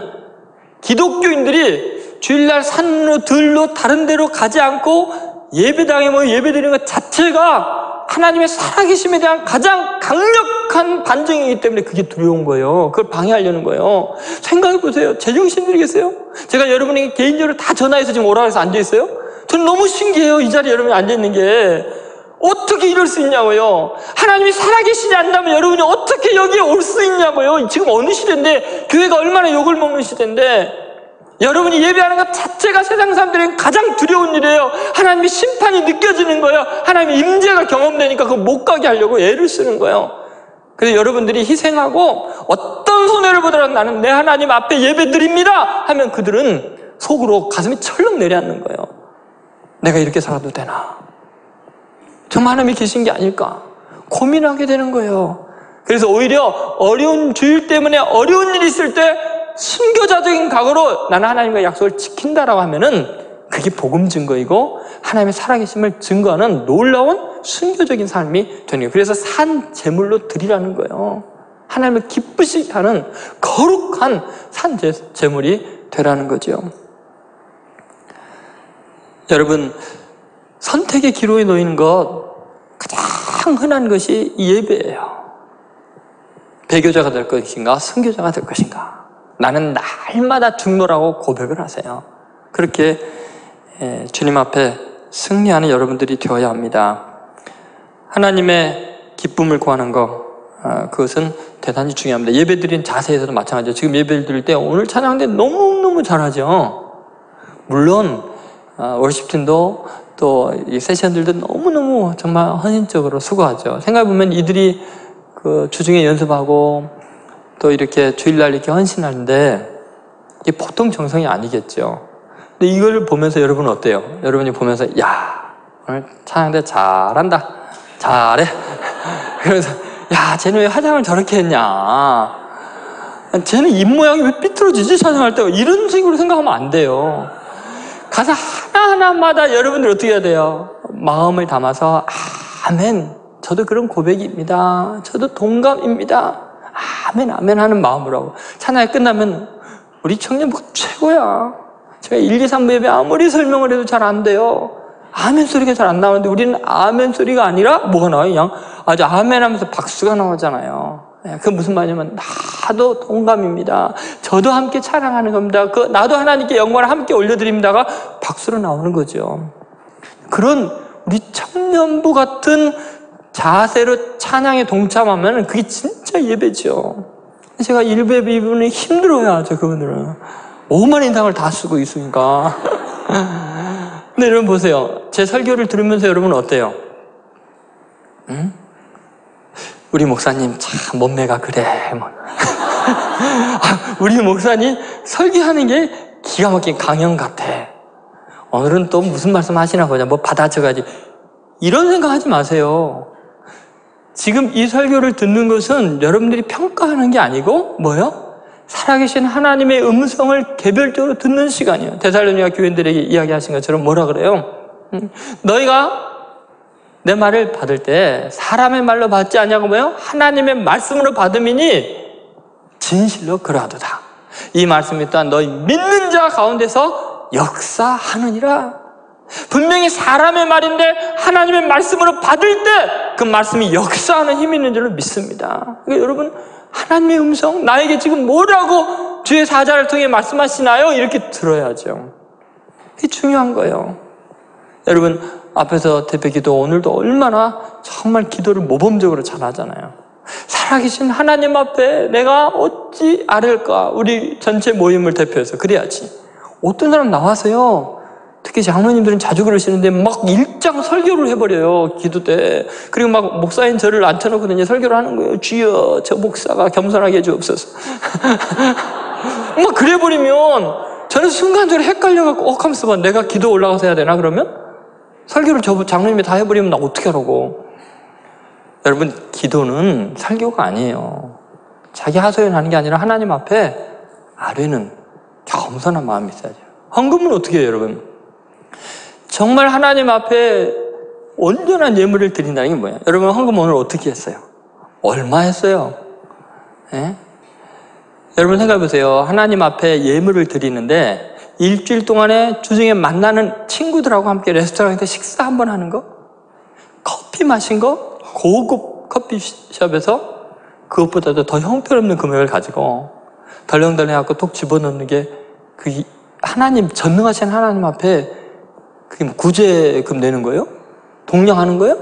기독교인들이 주일날 산으로 들로 다른 데로 가지 않고 예배당에 모여 예배드리는 것 자체가 하나님의 살아계심에 대한 가장 강력한 반증이기 때문에 그게 두려운 거예요. 그걸 방해하려는 거예요. 생각해보세요. 제정신 들이겠어요? 제가 여러분에게 개인적으로 다 전화해서 지금 오라고 해서 앉아있어요? 저는 너무 신기해요. 이 자리에 여러분이 앉아있는 게. 어떻게 이럴 수 있냐고요. 하나님이 살아계시지 않다면 여러분이 어떻게 여기에 올 수 있냐고요. 지금 어느 시대인데, 교회가 얼마나 욕을 먹는 시대인데, 여러분이 예배하는 것 자체가 세상 사람들에게 가장 두려운 일이에요. 하나님의 심판이 느껴지는 거예요. 하나님의 임재가 경험되니까 그거 못 가게 하려고 애를 쓰는 거예요. 그래서 여러분들이 희생하고 어떤 손해를 보더라도 나는 내 하나님 앞에 예배 드립니다 하면 그들은 속으로 가슴이 철렁 내려앉는 거예요. 내가 이렇게 살아도 되나? 정말 하나님이 계신 게 아닐까? 고민하게 되는 거예요. 그래서 오히려 어려운 주일 때문에 어려운 일이 있을 때 순교자적인 각오로 나는 하나님과 약속을 지킨다라고 하면은 그게 복음 증거이고 하나님의 살아계심을 증거하는 놀라운 순교적인 삶이 되는 거예요. 그래서 산 제물로 드리라는 거예요. 하나님을 기쁘시게 하는 거룩한 산 제물이 되라는 거죠. 여러분, 선택의 기로에 놓이는 것 가장 흔한 것이 예배예요. 배교자가 될 것인가 순교자가 될 것인가. 나는 날마다 중노라고 고백을 하세요. 그렇게 주님 앞에 승리하는 여러분들이 되어야 합니다. 하나님의 기쁨을 구하는 것, 그것은 대단히 중요합니다. 예배드리는 자세에서도 마찬가지죠. 지금 예배를 드릴 때 오늘 찬양대 너무너무 잘하죠. 물론 워십팀도 또 이 세션들도 너무너무 정말 헌신적으로 수고하죠. 생각해보면 이들이 그 주중에 연습하고 또 이렇게 주일날 이렇게 헌신하는데 이게 보통 정성이 아니겠죠. 근데 이걸 보면서 여러분은 어때요? 여러분이 보면서 야, 오늘 찬양대 잘한다, 잘해. 그래서 야, 쟤는 왜 화장을 저렇게 했냐, 쟤는 입모양이 왜 삐뚤어지지 찬양할 때, 이런 식으로 생각하면 안 돼요. 가사 하나하나마다 여러분들 어떻게 해야 돼요? 마음을 담아서 아멘, 저도 그런 고백입니다, 저도 동감입니다, 아멘 아멘 하는 마음으로 하고, 찬양이 끝나면 우리 청년부가 최고야, 제가 1, 2, 3부 예배 아무리 설명을 해도 잘 안 돼요, 아멘 소리가 잘 안 나오는데 우리는 아멘 소리가 아니라 뭐가 나와요? 그냥 아주 아멘 하면서 박수가 나오잖아요. 그 무슨 말이냐면 나도 동감입니다, 저도 함께 찬양하는 겁니다, 나도 하나님께 영광을 함께 올려드립니다가 박수로 나오는 거죠. 그런 우리 청년부 같은 자세로 찬양에 동참하면 그게 진짜 예배죠. 제가 일부 예배 이분이 힘들어야죠. 그분들은 5만 인상을 다 쓰고 있으니까. 근데 여러분 보세요, 제 설교를 들으면서 여러분 어때요? 응? 우리 목사님 참 몸매가 그래 뭐. 우리 목사님 설교하는 게 기가 막힌 강연 같아, 오늘은 또 무슨 말씀 하시나 보자, 뭐 받아쳐가지, 이런 생각하지 마세요. 지금 이 설교를 듣는 것은 여러분들이 평가하는 게 아니고 뭐요? 살아계신 하나님의 음성을 개별적으로 듣는 시간이에요. 데살로니가 교인들에게 이야기하신 것처럼 뭐라 그래요? 너희가 내 말을 받을 때 사람의 말로 받지 아니하고 뭐요? 하나님의 말씀으로 받음이니 진실로 그러하도다. 이 말씀이 또한 너희 믿는 자 가운데서 역사하느니라. 분명히 사람의 말인데 하나님의 말씀으로 받을 때 그 말씀이 역사하는 힘이 있는 줄로 믿습니다. 그러니까 여러분, 하나님의 음성, 나에게 지금 뭐라고 주의 사자를 통해 말씀하시나요? 이렇게 들어야죠. 그게 중요한 거예요. 여러분 앞에서 대표기도 오늘도 얼마나 정말 기도를 모범적으로 잘하잖아요. 살아계신 하나님 앞에 내가 어찌 아뢰일까? 우리 전체 모임을 대표해서 그래야지. 어떤 사람 나와서요, 특히 장로님들은 자주 그러시는데 막 일장 설교를 해버려요, 기도 때. 그리고 막 목사인 저를 앉혀놓고는 설교를 하는 거예요. 주여, 저 목사가 겸손하게 해주옵소서. 막 그래버리면 저는 순간적으로 헷갈려갖고 하면서 봐, 내가 기도 올라가서 해야 되나 그러면? 설교를 저 장로님이 다 해버리면 나 어떻게 하라고. 여러분, 기도는 설교가 아니에요. 자기 하소연하는 게 아니라 하나님 앞에 아뢰는 겸손한 마음이 있어야죠. 헌금은 어떻게 해요, 여러분? 정말 하나님 앞에 온전한 예물을 드린다는 게 뭐예요? 여러분, 헌금 오늘 어떻게 했어요? 얼마 했어요? 예? 여러분 생각해 보세요. 하나님 앞에 예물을 드리는데 일주일 동안에 주중에 만나는 친구들하고 함께 레스토랑에서 식사 한번 하는 거, 커피 마신 거, 고급 커피숍에서 그것보다도 더 형편없는 금액을 가지고 덜렁덜렁 해갖고 톡 집어넣는 게 그 하나님, 전능하신 하나님 앞에 그게 뭐 구제금 내는 거예요? 동냥하는 거예요?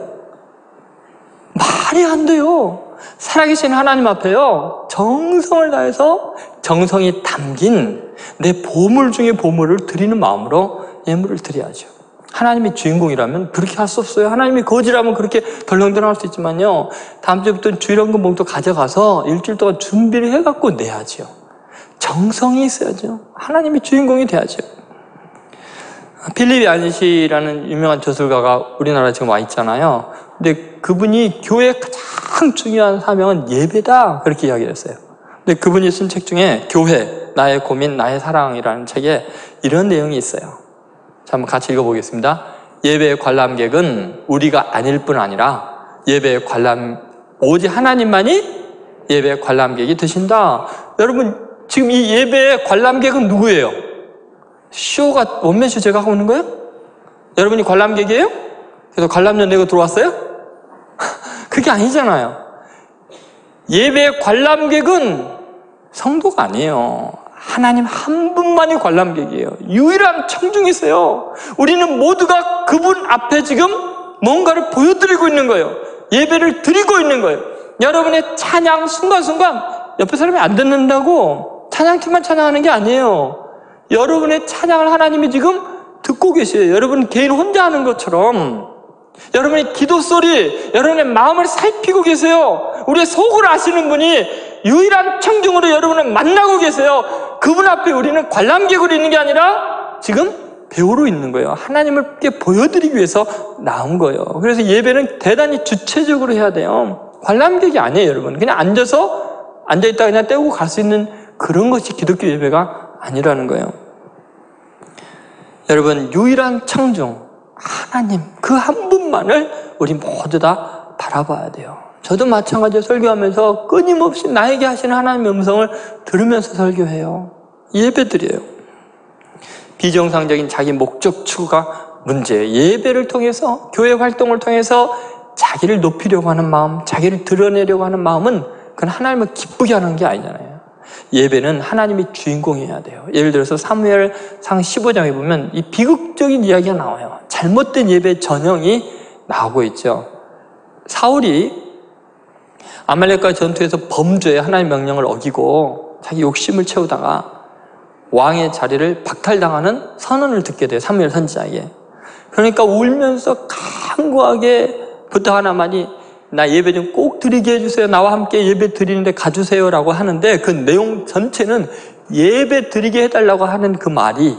말이 안 돼요. 살아계신 하나님 앞에요, 정성을 다해서 정성이 담긴 내 보물 중에 보물을 드리는 마음으로 예물을 드려야죠. 하나님이 주인공이라면 그렇게 할 수 없어요. 하나님이 거지라면 그렇게 덜렁덜렁 할 수 있지만요, 다음 주부터는 주일헌금 봉투 가져가서 일주일 동안 준비를 해갖고 내야죠. 정성이 있어야죠. 하나님이 주인공이 돼야죠. 필립 얀시라는 유명한 저술가가 우리나라에 지금 와 있잖아요. 근데 그분이 교회의 가장 중요한 사명은 예배다, 그렇게 이야기했어요. 근데 그분이 쓴 책 중에 교회, 나의 고민, 나의 사랑이라는 책에 이런 내용이 있어요. 자, 한번 같이 읽어보겠습니다. 예배의 관람객은 우리가 아닐 뿐 아니라 예배의 오직 하나님만이 예배의 관람객이 되신다. 여러분, 지금 이 예배의 관람객은 누구예요? 쇼가 원맨쇼 제가 하고 있는 거예요? 여러분이 관람객이에요? 그래서 관람료 내고 들어왔어요? 그게 아니잖아요. 예배의 관람객은 성도가 아니에요. 하나님 한 분만이 관람객이에요. 유일한 청중이세요. 우리는 모두가 그분 앞에 지금 뭔가를 보여드리고 있는 거예요. 예배를 드리고 있는 거예요. 여러분의 찬양 순간순간 옆에 사람이 안 듣는다고 찬양팀만 찬양하는 게 아니에요. 여러분의 찬양을 하나님이 지금 듣고 계세요. 여러분 개인 혼자 하는 것처럼 여러분의 기도 소리, 여러분의 마음을 살피고 계세요. 우리의 속을 아시는 분이 유일한 청중으로 여러분을 만나고 계세요. 그분 앞에 우리는 관람객으로 있는 게 아니라 지금 배우로 있는 거예요. 하나님께 보여드리기 위해서 나온 거예요. 그래서 예배는 대단히 주체적으로 해야 돼요. 관람객이 아니에요, 여러분. 그냥 앉아있다 그냥 떼고 갈 수 있는 그런 것이 기독교 예배가 아니라는 거예요. 여러분, 유일한 청중, 하나님, 그 한 분만을 우리 모두 다 바라봐야 돼요. 저도 마찬가지로 설교하면서 끊임없이 나에게 하시는 하나님의 음성을 들으면서 설교해요. 예배드려요. 비정상적인 자기 목적 추구가 문제예요. 예배를 통해서, 교회 활동을 통해서 자기를 높이려고 하는 마음, 자기를 드러내려고 하는 마음은 그건 하나님을 기쁘게 하는 게 아니잖아요. 예배는 하나님이 주인공이어야 돼요. 예를 들어서 사무엘상 15장에 보면 이 비극적인 이야기가 나와요. 잘못된 예배 전형이 나오고 있죠. 사울이 아말렉과 전투에서 범죄에 하나님의 명령을 어기고 자기 욕심을 채우다가 왕의 자리를 박탈당하는 선언을 듣게 돼요. 사무엘 선지자에게. 그러니까 울면서 간구하게 부탁하나마니 나 예배 좀 꼭 드리게 해주세요. 나와 함께 예배 드리는데 가주세요 라고 하는데 그 내용 전체는 예배 드리게 해달라고 하는 그 말이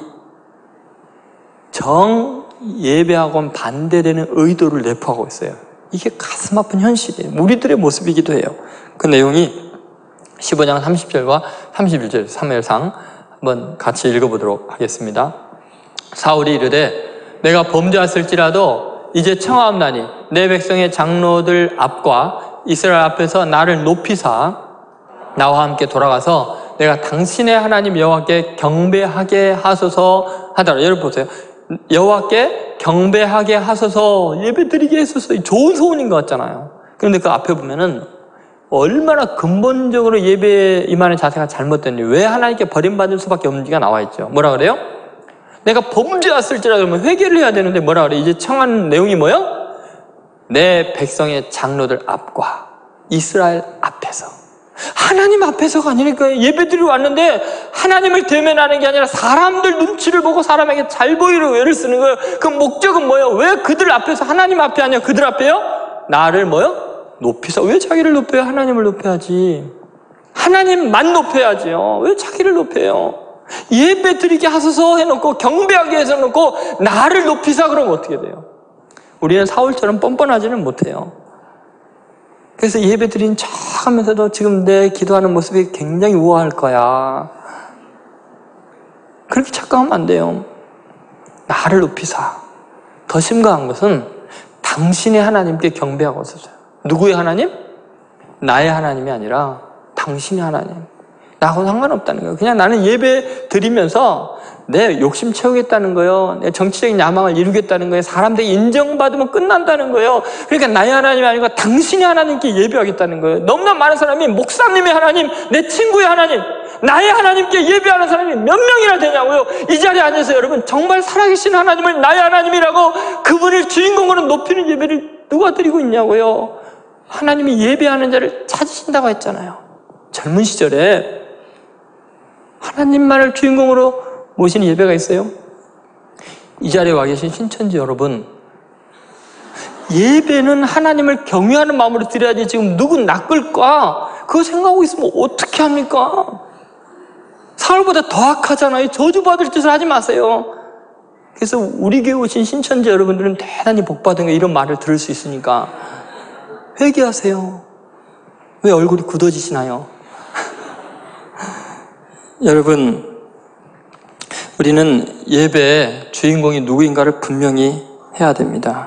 정 예배하고는 반대되는 의도를 내포하고 있어요. 이게 가슴 아픈 현실이에요. 우리들의 모습이기도 해요. 그 내용이 15장 30절과 31절 사무엘상 한번 같이 읽어보도록 하겠습니다. 사울이 이르되 내가 범죄하였을지라도 이제 청하옵나니 내 백성의 장로들 앞과 이스라엘 앞에서 나를 높이사 나와 함께 돌아가서 내가 당신의 하나님 여호와께 경배하게 하소서 하더라. 여러분 보세요. 여호와께 경배하게 하소서, 예배드리게 해소서. 좋은 소원인 것 같잖아요. 그런데 그 앞에 보면은 얼마나 근본적으로 예배에 임하는 자세가 잘못됐는지, 왜 하나님께 버림받을 수밖에 없는지가 나와 있죠. 뭐라 그래요? 내가 범죄했을지라도 그러면 회개를 해야 되는데 뭐라 그래요? 이제 청하는 내용이 뭐예요? 내 백성의 장로들 앞과 이스라엘 앞에서. 하나님 앞에서가 아니니까 예배드리러 왔는데 하나님을 대면하는 게 아니라 사람들 눈치를 보고 사람에게 잘 보이려고 애를 쓰는 거예요. 그 목적은 뭐예요? 왜 그들 앞에서, 하나님 앞에 아니라 그들 앞에요? 나를 뭐예요? 높이서. 왜 자기를 높여요? 하나님을 높여야지. 하나님만 높여야지요. 왜 자기를 높여요? 예배 드리게 하소서 해놓고 경배하게 해서 놓고 나를 높이사 그러면 어떻게 돼요? 우리는 사울처럼 뻔뻔하지는 못해요. 그래서 예배 드린 척 하면서도 지금 내 기도하는 모습이 굉장히 우아할 거야. 그렇게 착각하면 안 돼요. 나를 높이사. 더 심각한 것은 당신의 하나님께 경배하고 있었어요. 누구의 하나님? 나의 하나님이 아니라 당신의 하나님. 나하고 상관없다는 거예요. 그냥 나는 예배 드리면서 내 욕심 채우겠다는 거예요. 내 정치적인 야망을 이루겠다는 거예요. 사람들이 인정받으면 끝난다는 거예요. 그러니까 나의 하나님이 아니고 당신의 하나님께 예배하겠다는 거예요. 너무나 많은 사람이 목사님의 하나님, 내 친구의 하나님, 나의 하나님께 예배하는 사람이 몇 명이나 되냐고요. 이 자리에 앉아서 여러분, 정말 살아계신 하나님을 나의 하나님이라고 그분을 주인공으로 높이는 예배를 누가 드리고 있냐고요. 하나님이 예배하는 자를 찾으신다고 했잖아요. 젊은 시절에 하나님만을 주인공으로 모시는 예배가 있어요. 이 자리에 와 계신 신천지 여러분, 예배는 하나님을 경외하는 마음으로 드려야지 지금 누구 낚을까? 그거 생각하고 있으면 어떻게 합니까? 사울보다 더 악하잖아요. 저주받을 짓을 하지 마세요. 그래서 우리 교회 오신 신천지 여러분들은 대단히 복받은 거, 이런 말을 들을 수 있으니까 회개하세요. 왜 얼굴이 굳어지시나요? 여러분, 우리는 예배의 주인공이 누구인가를 분명히 해야 됩니다.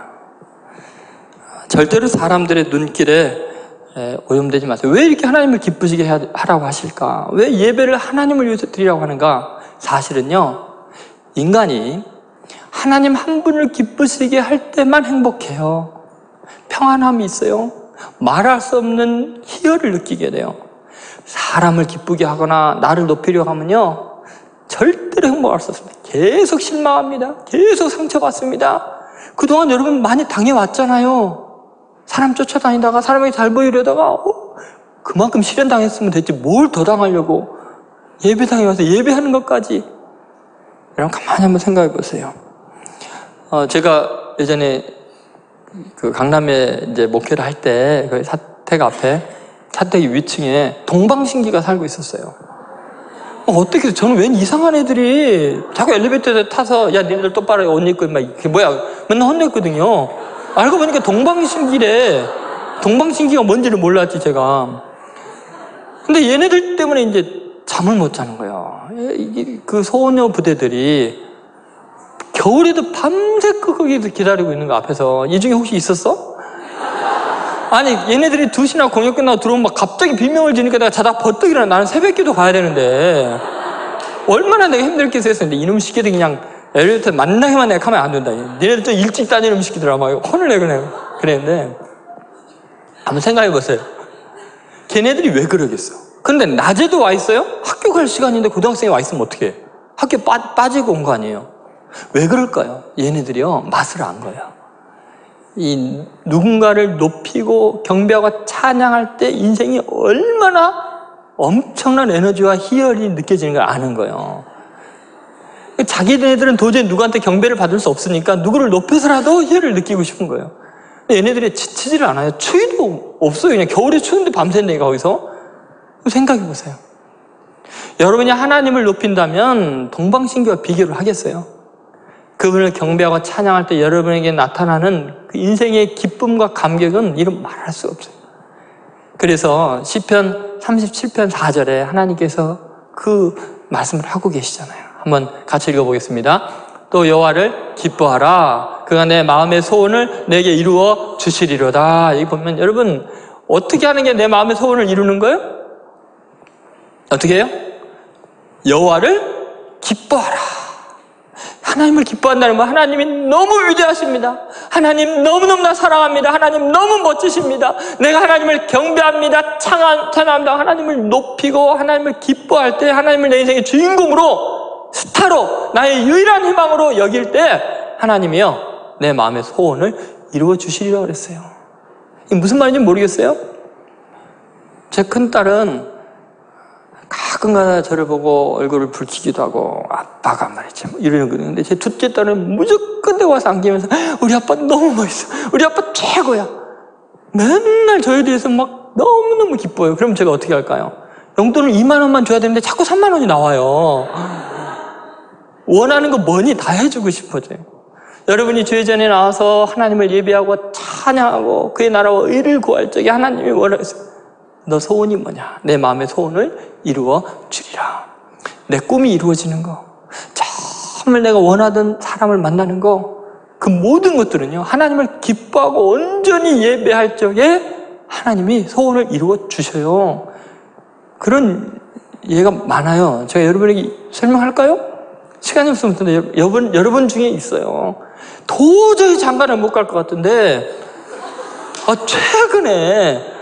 절대로 사람들의 눈길에 오염되지 마세요. 왜 이렇게 하나님을 기쁘시게 하라고 하실까? 왜 예배를 하나님을 위해서 드리라고 하는가? 사실은요, 인간이 하나님 한 분을 기쁘시게 할 때만 행복해요. 평안함이 있어요. 말할 수 없는 희열을 느끼게 돼요. 사람을 기쁘게 하거나 나를 높이려고 하면요, 절대로 행복할 수 없습니다. 계속 실망합니다. 계속 상처받습니다. 그동안 여러분 많이 당해왔잖아요. 사람 쫓아다니다가 사람에게 잘 보이려다가 그만큼 실현당했으면 됐지 뭘 더 당하려고. 예배당에 와서 예배하는 것까지. 여러분 가만히 한번 생각해 보세요. 제가 예전에 그 강남에 이제 목회를 할 때 그 사택 앞에 자택 위층에 동방신기가 살고 있었어요. 어떻게 저는 웬 이상한 애들이 자꾸 엘리베이터에 타서 야 니네들 똑바로 옷 입고 막 이게 뭐야 맨날 혼냈거든요. 알고 보니까 동방신기래. 동방신기가 뭔지를 몰랐지 제가. 근데 얘네들 때문에 이제 잠을 못 자는 거예요. 그 소녀 부대들이 겨울에도 밤새 거기서 기다리고 있는 거 앞에서. 이 중에 혹시 있었어? 아니 얘네들이 2시나 공연 끝나고 들어오면 막 갑자기 비명을 지니까 내가 자다가 버뜩 일어나. 나는 새벽기도 가야 되는데 얼마나 내가 힘들겠어 했었는데 이놈 시키들 그냥 엘리베이터 만나기만 내가 가면 안 된다. 니네들 좀 일찍 다니는 시키더라. 막 혼을 내고 그랬는데 한번 생각해 보세요. 걔네들이 왜 그러겠어? 근데 낮에도 와 있어요? 학교 갈 시간인데 고등학생이 와 있으면 어떻게 해? 학교 빠지고 온 거 아니에요? 왜 그럴까요? 얘네들이요 맛을 안 거예요. 이 누군가를 높이고 경배하고 찬양할 때 인생이 얼마나 엄청난 에너지와 희열이 느껴지는 걸 아는 거예요. 자기네들은 도저히 누구한테 경배를 받을 수 없으니까 누구를 높여서라도 희열을 느끼고 싶은 거예요. 근데 얘네들이 지치지를 않아요. 추위도 없어요. 그냥 겨울에 추운데 밤새니까 거기서. 생각해 보세요. 여러분이 하나님을 높인다면 동방신기와 비교를 하겠어요? 그분을 경배하고 찬양할 때 여러분에게 나타나는 그 인생의 기쁨과 감격은 이름 말할 수 없어요. 그래서 시편 37편 4절에 하나님께서 그 말씀을 하고 계시잖아요. 한번 같이 읽어보겠습니다. 또 여호와를 기뻐하라. 그가 내 마음의 소원을 내게 이루어 주시리로다. 여기 보면 여러분 어떻게 하는 게 내 마음의 소원을 이루는 거예요? 어떻게 해요? 여호와를 기뻐하라. 하나님을 기뻐한다는 건 하나님이 너무 위대하십니다. 하나님 너무너무나 사랑합니다. 하나님 너무 멋지십니다. 내가 하나님을 경배합니다. 찬양합니다. 하나님을 높이고 하나님을 기뻐할 때 하나님을 내 인생의 주인공으로 스타로 나의 유일한 희망으로 여길 때 하나님이요 내 마음의 소원을 이루어 주시리라고 그랬어요. 이게 무슨 말인지 모르겠어요? 제 큰딸은 가끔가다 저를 보고 얼굴을 붉히기도 하고 아빠가 말이지 뭐 이러는 거예요. 근데 제 둘째 딸은 무조건 내가 와서 안기면서 우리 아빠 너무 멋있어. 우리 아빠 최고야. 맨날 저에 대해서 막 너무너무 기뻐요. 그럼 제가 어떻게 할까요? 용돈을 2만 원만 줘야 되는데 자꾸 3만 원이 나와요. 원하는 거 뭐니 다 해주고 싶어져요. 여러분이 주의 전에 나와서 하나님을 예배하고 찬양하고 그의 나라와 의를 구할 적에 하나님이 원하세요. 너 소원이 뭐냐? 내 마음의 소원을 이루어 주리라. 내 꿈이 이루어지는 거, 정말 내가 원하던 사람을 만나는 거, 그 모든 것들은요 하나님을 기뻐하고 온전히 예배할 적에 하나님이 소원을 이루어 주셔요. 그런 예가 많아요. 제가 여러분에게 설명할까요? 시간이 없으면 여러분 중에 있어요. 도저히 장가를 못 갈 것 같은데 최근에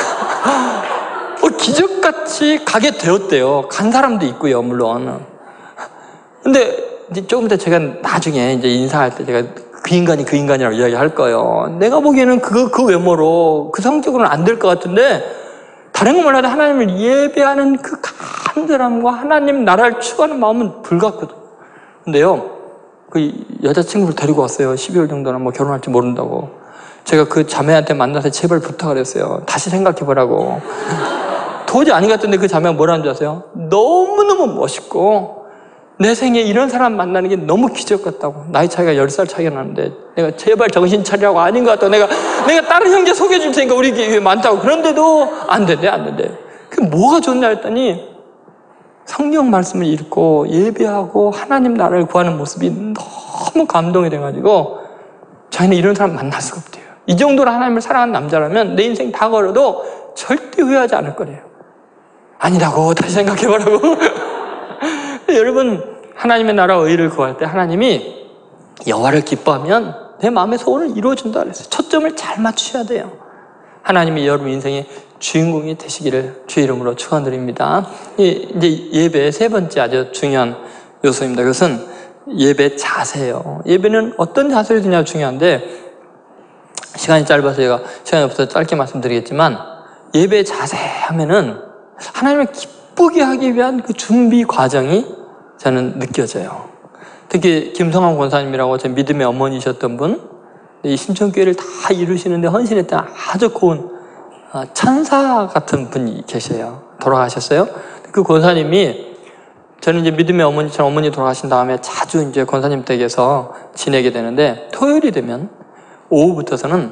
기적같이 가게 되었대요. 간 사람도 있고요, 물론. 근데 이제 조금 더 제가 나중에 이제 인사할 때 제가 그 인간이 그 인간이라고 이야기할 거예요. 내가 보기에는 그 외모로 그 성격으로는 안 될 것 같은데 다른 건 몰라도 하나님을 예배하는 그 간절함과 하나님 나라를 추구하는 마음은 불같거든. 근데요, 그 여자친구를 데리고 왔어요. 12월 정도나 뭐 결혼할지 모른다고. 제가 그 자매한테 만나서 제발 부탁을 했어요. 다시 생각해보라고. 도저히 아닌 것 같은데 그 자매가 뭐라는 줄 아세요? 너무너무 멋있고 내 생에 이런 사람 만나는 게 너무 기적 같다고. 나이 차이가 10살 차이가 나는데 내가 제발 정신 차리라고 아닌 것 같다고. 내가 다른 형제 소개해 줄 테니까 우리 교회 많다고. 그런데도 안 된대. 그게 뭐가 좋냐 했더니 성경 말씀을 읽고 예배하고 하나님 나라를 구하는 모습이 너무 감동이 돼가지고 자기는 이런 사람 만날 수가 없대요. 이 정도로 하나님을 사랑하는 남자라면 내 인생 다 걸어도 절대 후회하지 않을 거래요. 아니라고 다시 생각해보라고. 여러분 하나님의 나라와 의를 구할 때 하나님이 여호와를 기뻐하면 내 마음의 소원을 이루어준다 그랬어요. 초점을 잘 맞추셔야 돼요. 하나님이 여러분 인생의 주인공이 되시기를 주의 이름으로 축원드립니다. 이제 예배의 세 번째 아주 중요한 요소입니다. 그것은 예배 자세예요. 예배는 어떤 자세를 드냐가 중요한데 시간이 짧아서 제가 시간이 없어서 짧게 말씀드리겠지만 예배 자세 하면은 하나님을 기쁘게 하기 위한 그 준비 과정이 저는 느껴져요. 특히 김성환 권사님이라고 제 믿음의 어머니셨던 분, 이 신천교회를 다 이루시는데 헌신했던 아주 고운 천사 같은 분이 계세요. 돌아가셨어요. 그 권사님이, 저는 이제 믿음의 어머니처럼 어머니 돌아가신 다음에 자주 이제 권사님 댁에서 지내게 되는데, 토요일이 되면 오후부터서는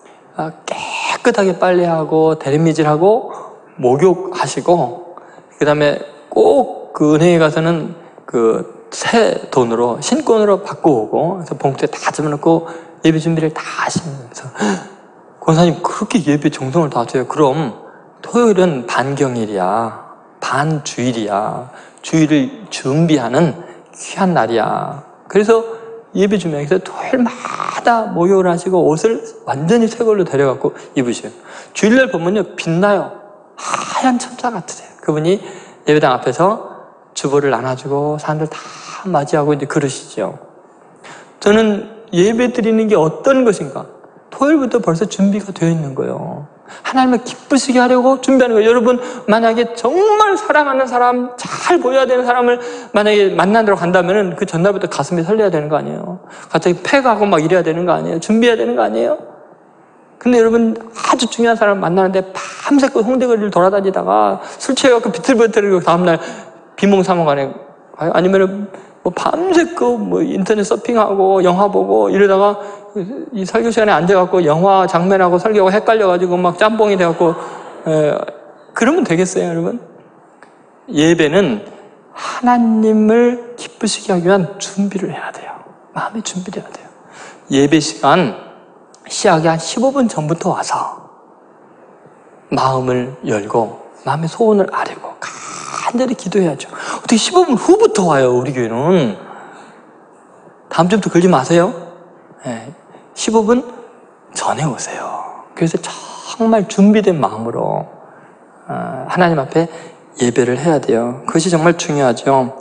깨끗하게 빨래하고 대리미질하고 목욕하시고, 그 다음에 꼭 그 은행에 가서는 그 새 돈으로 신권으로 받고 오고, 그래서 봉투에 다 집어넣고 예배 준비를 다 하시면서, 권사님 그렇게 예배 정성을 다하세요. 그럼 토요일은 반경일이야, 반주일이야, 주일을 준비하는 귀한 날이야. 그래서 예배 준비해서 토요일마다 목욕을 하시고 옷을 완전히 새 걸로 데려갖고 입으셔요. 주일날 보면요, 빛나요. 하얀 천사 같으세요. 그분이 예배당 앞에서 주보를 나눠주고 사람들 다 맞이하고 이제 그러시죠. 저는 예배 드리는 게 어떤 것인가? 토요일부터 벌써 준비가 되어 있는 거예요. 하나님을 기쁘시게 하려고 준비하는 거예요. 여러분, 만약에 정말 사랑하는 사람, 잘 보여야 되는 사람을 만약에 만나러 간다면 그 전날부터 가슴이 설레야 되는 거 아니에요? 갑자기 팩하고 막 이래야 되는 거 아니에요? 준비해야 되는 거 아니에요? 근데 여러분, 아주 중요한 사람 만나는데 밤새껏 홍대거리를 돌아다니다가 술 취해갖고 비틀비틀거리고 다음날 비몽사몽간에 가요? 아니면 뭐 밤새껏 뭐 인터넷 서핑하고 영화 보고 이러다가 이 설교 시간에 앉아갖고 영화 장면하고 설교하고 헷갈려가지고 막 짬뽕이 돼갖고, 그러면 되겠어요, 여러분? 예배는 하나님을 기쁘시게 하기 위한 준비를 해야 돼요. 마음의 준비를 해야 돼요. 예배 시간 시작이 한 15분 전부터 와서 마음을 열고 마음의 소원을 아뢰고 간절히 기도해야죠. 어떻게 15분 후부터 와요, 우리 교회는? 다음 주부터 걸지 마세요. 15분 전에 오세요. 그래서 정말 준비된 마음으로 하나님 앞에 예배를 해야 돼요. 그것이 정말 중요하죠.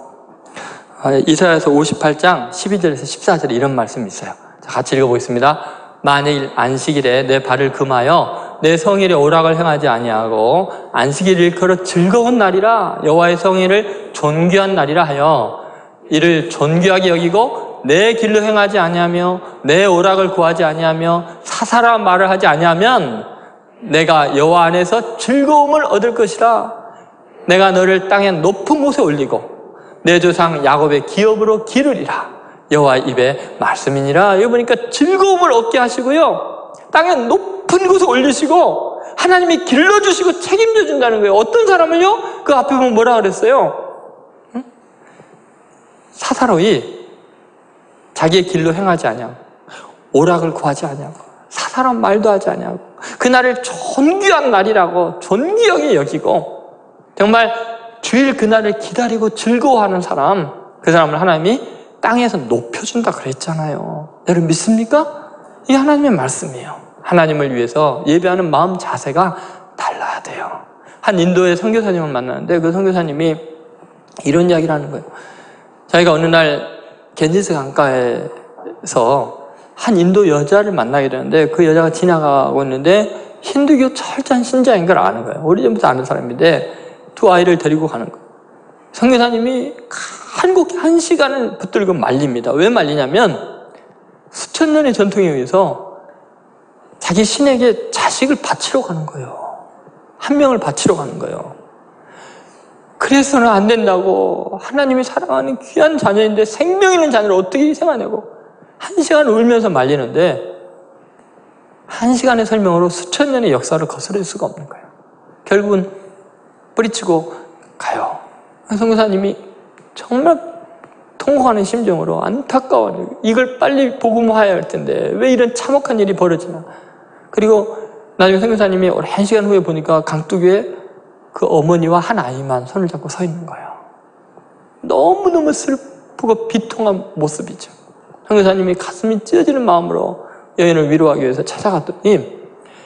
이사야서 58장 12절에서 14절에 이런 말씀이 있어요. 자, 같이 읽어보겠습니다. 만일 안식일에 내 발을 금하여 내 성일에 오락을 행하지 아니하고 안식일을 일컬어 즐거운 날이라 여호와의 성일을 존귀한 날이라 하여 이를 존귀하게 여기고 내 길로 행하지 아니하며 내 오락을 구하지 아니하며 사사라 말을 하지 아니하면 내가 여호와 안에서 즐거움을 얻을 것이라. 내가 너를 땅의 높은 곳에 올리고 내 조상 야곱의 기업으로 기르리라. 여호와의 입에 말씀이니라. 여기 보니까 즐거움을 얻게 하시고요, 땅의 높은 곳에 올리시고 하나님이 길러주시고 책임져 준다는 거예요. 어떤 사람을요? 그 앞에 보면 뭐라 그랬어요? 사사로이 자기의 길로 행하지 아니하고 오락을 구하지 아니하고 사사로운 말도 하지 아니하고 그날을 존귀한 날이라고 존귀하게 여기고 정말 주일 그날을 기다리고 즐거워하는 사람, 그 사람을 하나님이 땅에서 높여준다 그랬잖아요. 여러분 믿습니까? 이게 하나님의 말씀이에요. 하나님을 위해서 예배하는 마음 자세가 달라야 돼요. 한 인도의 선교사님을 만났는데 그 선교사님이 이런 이야기를 하는 거예요. 자기가 어느 날 겐지스 강가에서 한 인도 여자를 만나게 되는데 그 여자가 지나가고 있는데 힌두교 철저한 신자인 걸 아는 거예요. 오래전부터 아는 사람인데 두 아이를 데리고 가는 거예요. 선교사님이 한국 1시간을 붙들고 말립니다. 왜 말리냐면 수천 년의 전통에 의해서 자기 신에게 자식을 바치러 가는 거예요. 한 명을 바치러 가는 거예요. 그래서는 안 된다고, 하나님이 사랑하는 귀한 자녀인데 생명 있는 자녀를 어떻게 희생하냐고 1시간 울면서 말리는데 1시간의 설명으로 수천 년의 역사를 거스를 수가 없는 거예요. 결국은 뿌리치고 가요. 선교사님이 정말 통곡하는 심정으로 안타까워요. 이걸 빨리 복음화해야 할 텐데 왜 이런 참혹한 일이 벌어지나. 그리고 나중에 선교사님이 오랜 시간 후에 보니까 강둑에 그 어머니와 한 아이만 손을 잡고 서 있는 거예요. 너무너무 슬프고 비통한 모습이죠. 선교사님이 가슴이 찢어지는 마음으로 여인을 위로하기 위해서 찾아갔더니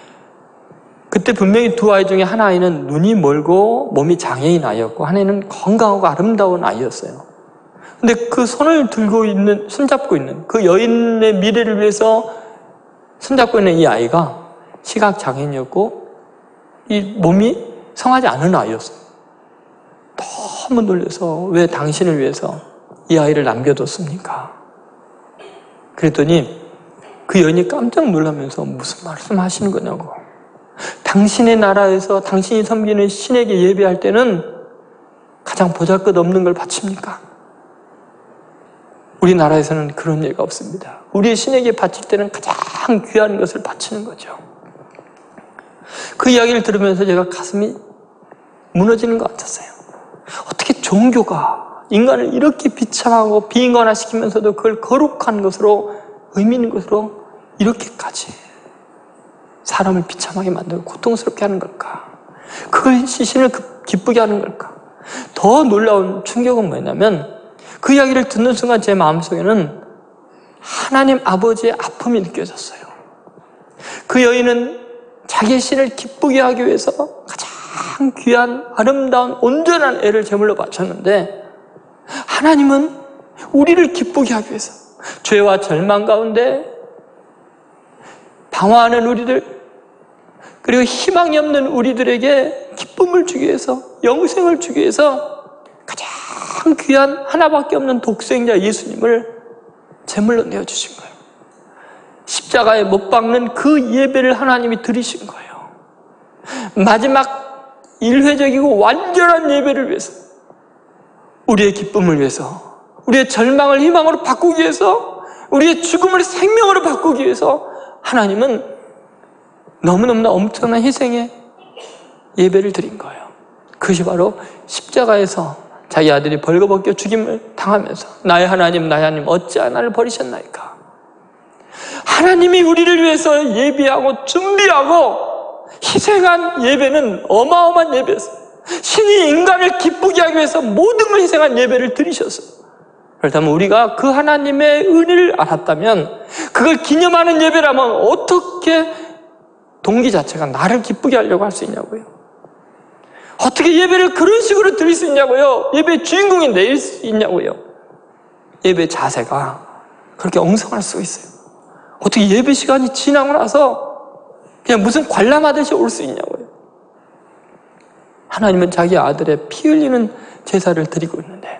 그때 분명히 두 아이 중에 한 아이는 눈이 멀고 몸이 장애인 아이였고 한 아이는 건강하고 아름다운 아이였어요. 근데 그 손을 들고 있는, 손잡고 있는 그 여인의 미래를 위해서 손잡고 있는 이 아이가 시각 장애인이었고 이 몸이 성하지 않은 아이였어요. 너무 놀라서 왜 당신을 위해서 이 아이를 남겨뒀습니까? 그랬더니 그 여인이 깜짝 놀라면서 무슨 말씀 하시는 거냐고. 당신의 나라에서 당신이 섬기는 신에게 예배할 때는 가장 보잘것없는 걸 바칩니까? 우리나라에서는 그런 예가 없습니다. 우리의 신에게 바칠 때는 가장 귀한 것을 바치는 거죠. 그 이야기를 들으면서 제가 가슴이 무너지는 것 같았어요. 어떻게 종교가 인간을 이렇게 비참하고 비인간화시키면서도 그걸 거룩한 것으로, 의미 있는 것으로 이렇게까지 사람을 비참하게 만들고 고통스럽게 하는 걸까? 그걸 신을 기쁘게 하는 걸까? 더 놀라운 충격은 뭐냐면 그 이야기를 듣는 순간 제 마음속에는 하나님 아버지의 아픔이 느껴졌어요. 그 여인은 자기의 신을 기쁘게 하기 위해서 가장 귀한 아름다운 온전한 애를 제물로 바쳤는데 하나님은 우리를 기쁘게 하기 위해서 죄와 절망 가운데 방황하는 우리들, 그리고 희망이 없는 우리들에게 기쁨을 주기 위해서, 영생을 주기 위해서 가장 귀한 하나밖에 없는 독생자 예수님을 제물로 내어주신 거예요. 십자가에 못 박는 그 예배를 하나님이 드리신 거예요. 마지막 일회적이고 완전한 예배를 위해서, 우리의 기쁨을 위해서, 우리의 절망을 희망으로 바꾸기 위해서, 우리의 죽음을 생명으로 바꾸기 위해서 하나님은 너무너무나 엄청난 희생의 예배를 드린 거예요. 그것이 바로 십자가에서 자기 아들이 벌거벗겨 죽임을 당하면서 나의 하나님 어찌하여 나를 버리셨나이까. 하나님이 우리를 위해서 예비하고 준비하고 희생한 예배는 어마어마한 예배였어요. 신이 인간을 기쁘게 하기 위해서 모든 걸 희생한 예배를 드리셨어요. 그렇다면 우리가 그 하나님의 은혜를 알았다면, 그걸 기념하는 예배라면 어떻게 동기 자체가 나를 기쁘게 하려고 할 수 있냐고요. 어떻게 예배를 그런 식으로 드릴 수 있냐고요. 예배의 주인공이 될 수 있냐고요. 예배 자세가 그렇게 엉성할 수가 있어요. 어떻게 예배 시간이 지나고 나서 그냥 무슨 관람하듯이 올 수 있냐고요. 하나님은 자기 아들의 피 흘리는 제사를 드리고 있는데,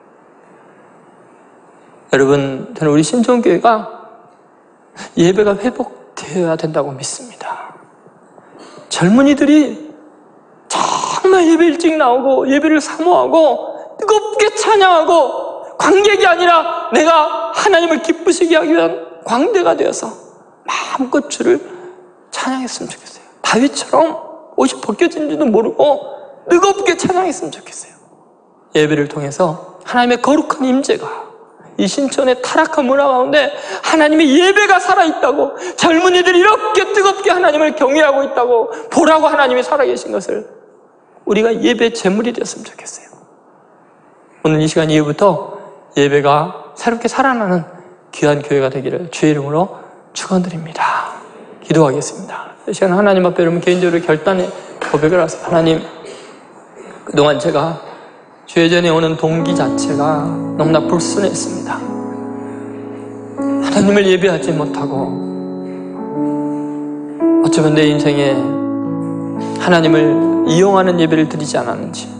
여러분, 저는 우리 신천교회가 예배가 회복되어야 된다고 믿습니다. 젊은이들이 정말 예배 일찍 나오고 예배를 사모하고 뜨겁게 찬양하고 관객이 아니라 내가 하나님을 기쁘시게 하기 위한 광대가 되어서 마음껏 주를 찬양했으면 좋겠어요. 다윗처럼 옷이 벗겨진지도 모르고 뜨겁게 찬양했으면 좋겠어요. 예배를 통해서 하나님의 거룩한 임재가 이 신천의 타락한 문화 가운데 하나님의 예배가 살아있다고, 젊은이들이 이렇게 뜨겁게 하나님을 경외하고 있다고, 보라고 하나님이 살아계신 것을 우리가 예배 제물이 되었으면 좋겠어요. 오늘 이 시간 이후부터 예배가 새롭게 살아나는 귀한 교회가 되기를 주의 이름으로 축원드립니다. 기도하겠습니다. 이 시간 하나님 앞에 여러분 개인적으로 결단의 고백을 하세요. 하나님, 그동안 제가 죄전에 오는 동기 자체가 너무나 불순했습니다. 하나님을 예배하지 못하고 어쩌면 내 인생에 하나님을 이용하는 예배를 드리지 않았는지,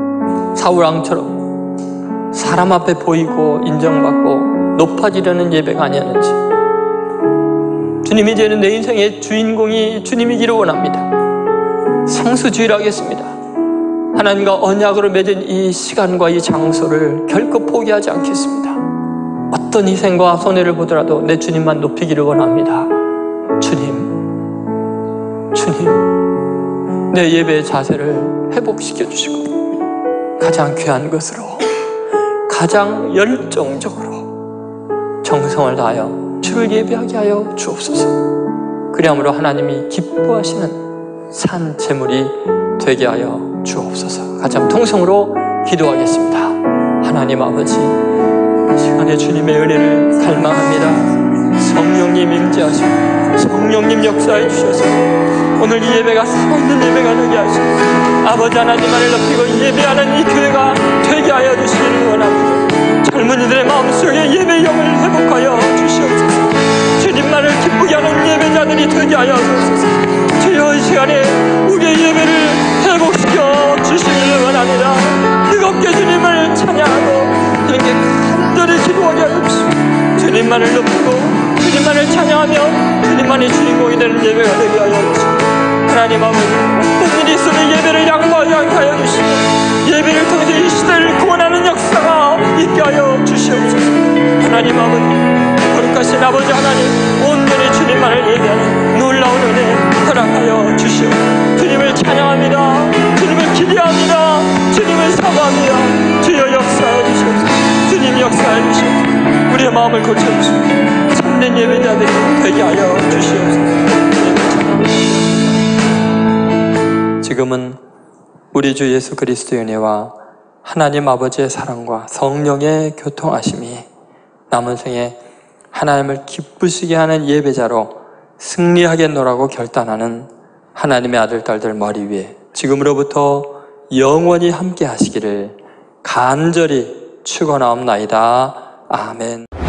사울왕처럼 사람 앞에 보이고 인정받고 높아지려는 예배가 아니었는지, 주님, 이제는 내 인생의 주인공이 주님이기를 원합니다. 성수주의를 하겠습니다. 하나님과 언약으로 맺은 이 시간과 이 장소를 결코 포기하지 않겠습니다. 어떤 희생과 손해를 보더라도 내 주님만 높이기를 원합니다. 주님, 내 예배의 자세를 회복시켜 주시고 가장 귀한 것으로, 가장 열정적으로 정성을 다하여 주를 예배하게 하여 주옵소서. 그리함으로 하나님이 기뻐하시는 산 제물이 되게 하여 주옵소서. 가장 통성으로 기도하겠습니다. 하나님 아버지, 이 시간에 주님의 은혜를 갈망합니다. 성령님 임재하시고 성령님 역사해 주셔서 오늘 이 예배가 살아있는 예배가 되게 하시고 아버지 하나님만을 높이고 예배하는 이 교회가 되게 하여 주시기를 원합니다. 젊은이들의 마음속에 예배의 영을 회복하여 주시옵소서. 주님만을 기쁘게 하는 예배자들이 되게 하여 주옵소서. 주여, 이 시간에 우리의 예배를 회복시켜 주시기를 원합니다. 뜨겁게 주님을 찬양하고 주님께 간절히 기도하게 하여 주시고 주님만을 높이고 주님만을 찬양하며 주님만이 주인공이 되는 예배가 되게 하여 주시고 하나님 아버지, 어떤 일이 있어도 예배를 양보하지 않게 하여 주시고 예배를 통해서 이 시대를 구원하는 역사가 있게 하여 주시옵소서. 하나님 아버지, 거룩하신 아버지 하나님, 온전히 주님만을 예배하는 놀라운 은혜 허락하여 주시옵소서. 주님을 찬양합니다. 주님을 기대합니다. 주님을 사모합니다. 주여 역사해 주시옵소서. 주님 역사해 주시옵소서. 우리의 마음을 고쳐주시고 참된 예배자들이 되게 하여 주시옵소서. 지금은 우리 주 예수 그리스도의 은혜와 하나님 아버지의 사랑과 성령의 교통하심이 남은 생에 하나님을 기쁘시게 하는 예배자로 승리하겠노라고 결단하는 하나님의 아들, 딸들 머리 위에 지금으로부터 영원히 함께 하시기를 간절히 축원하옵나이다. 아멘.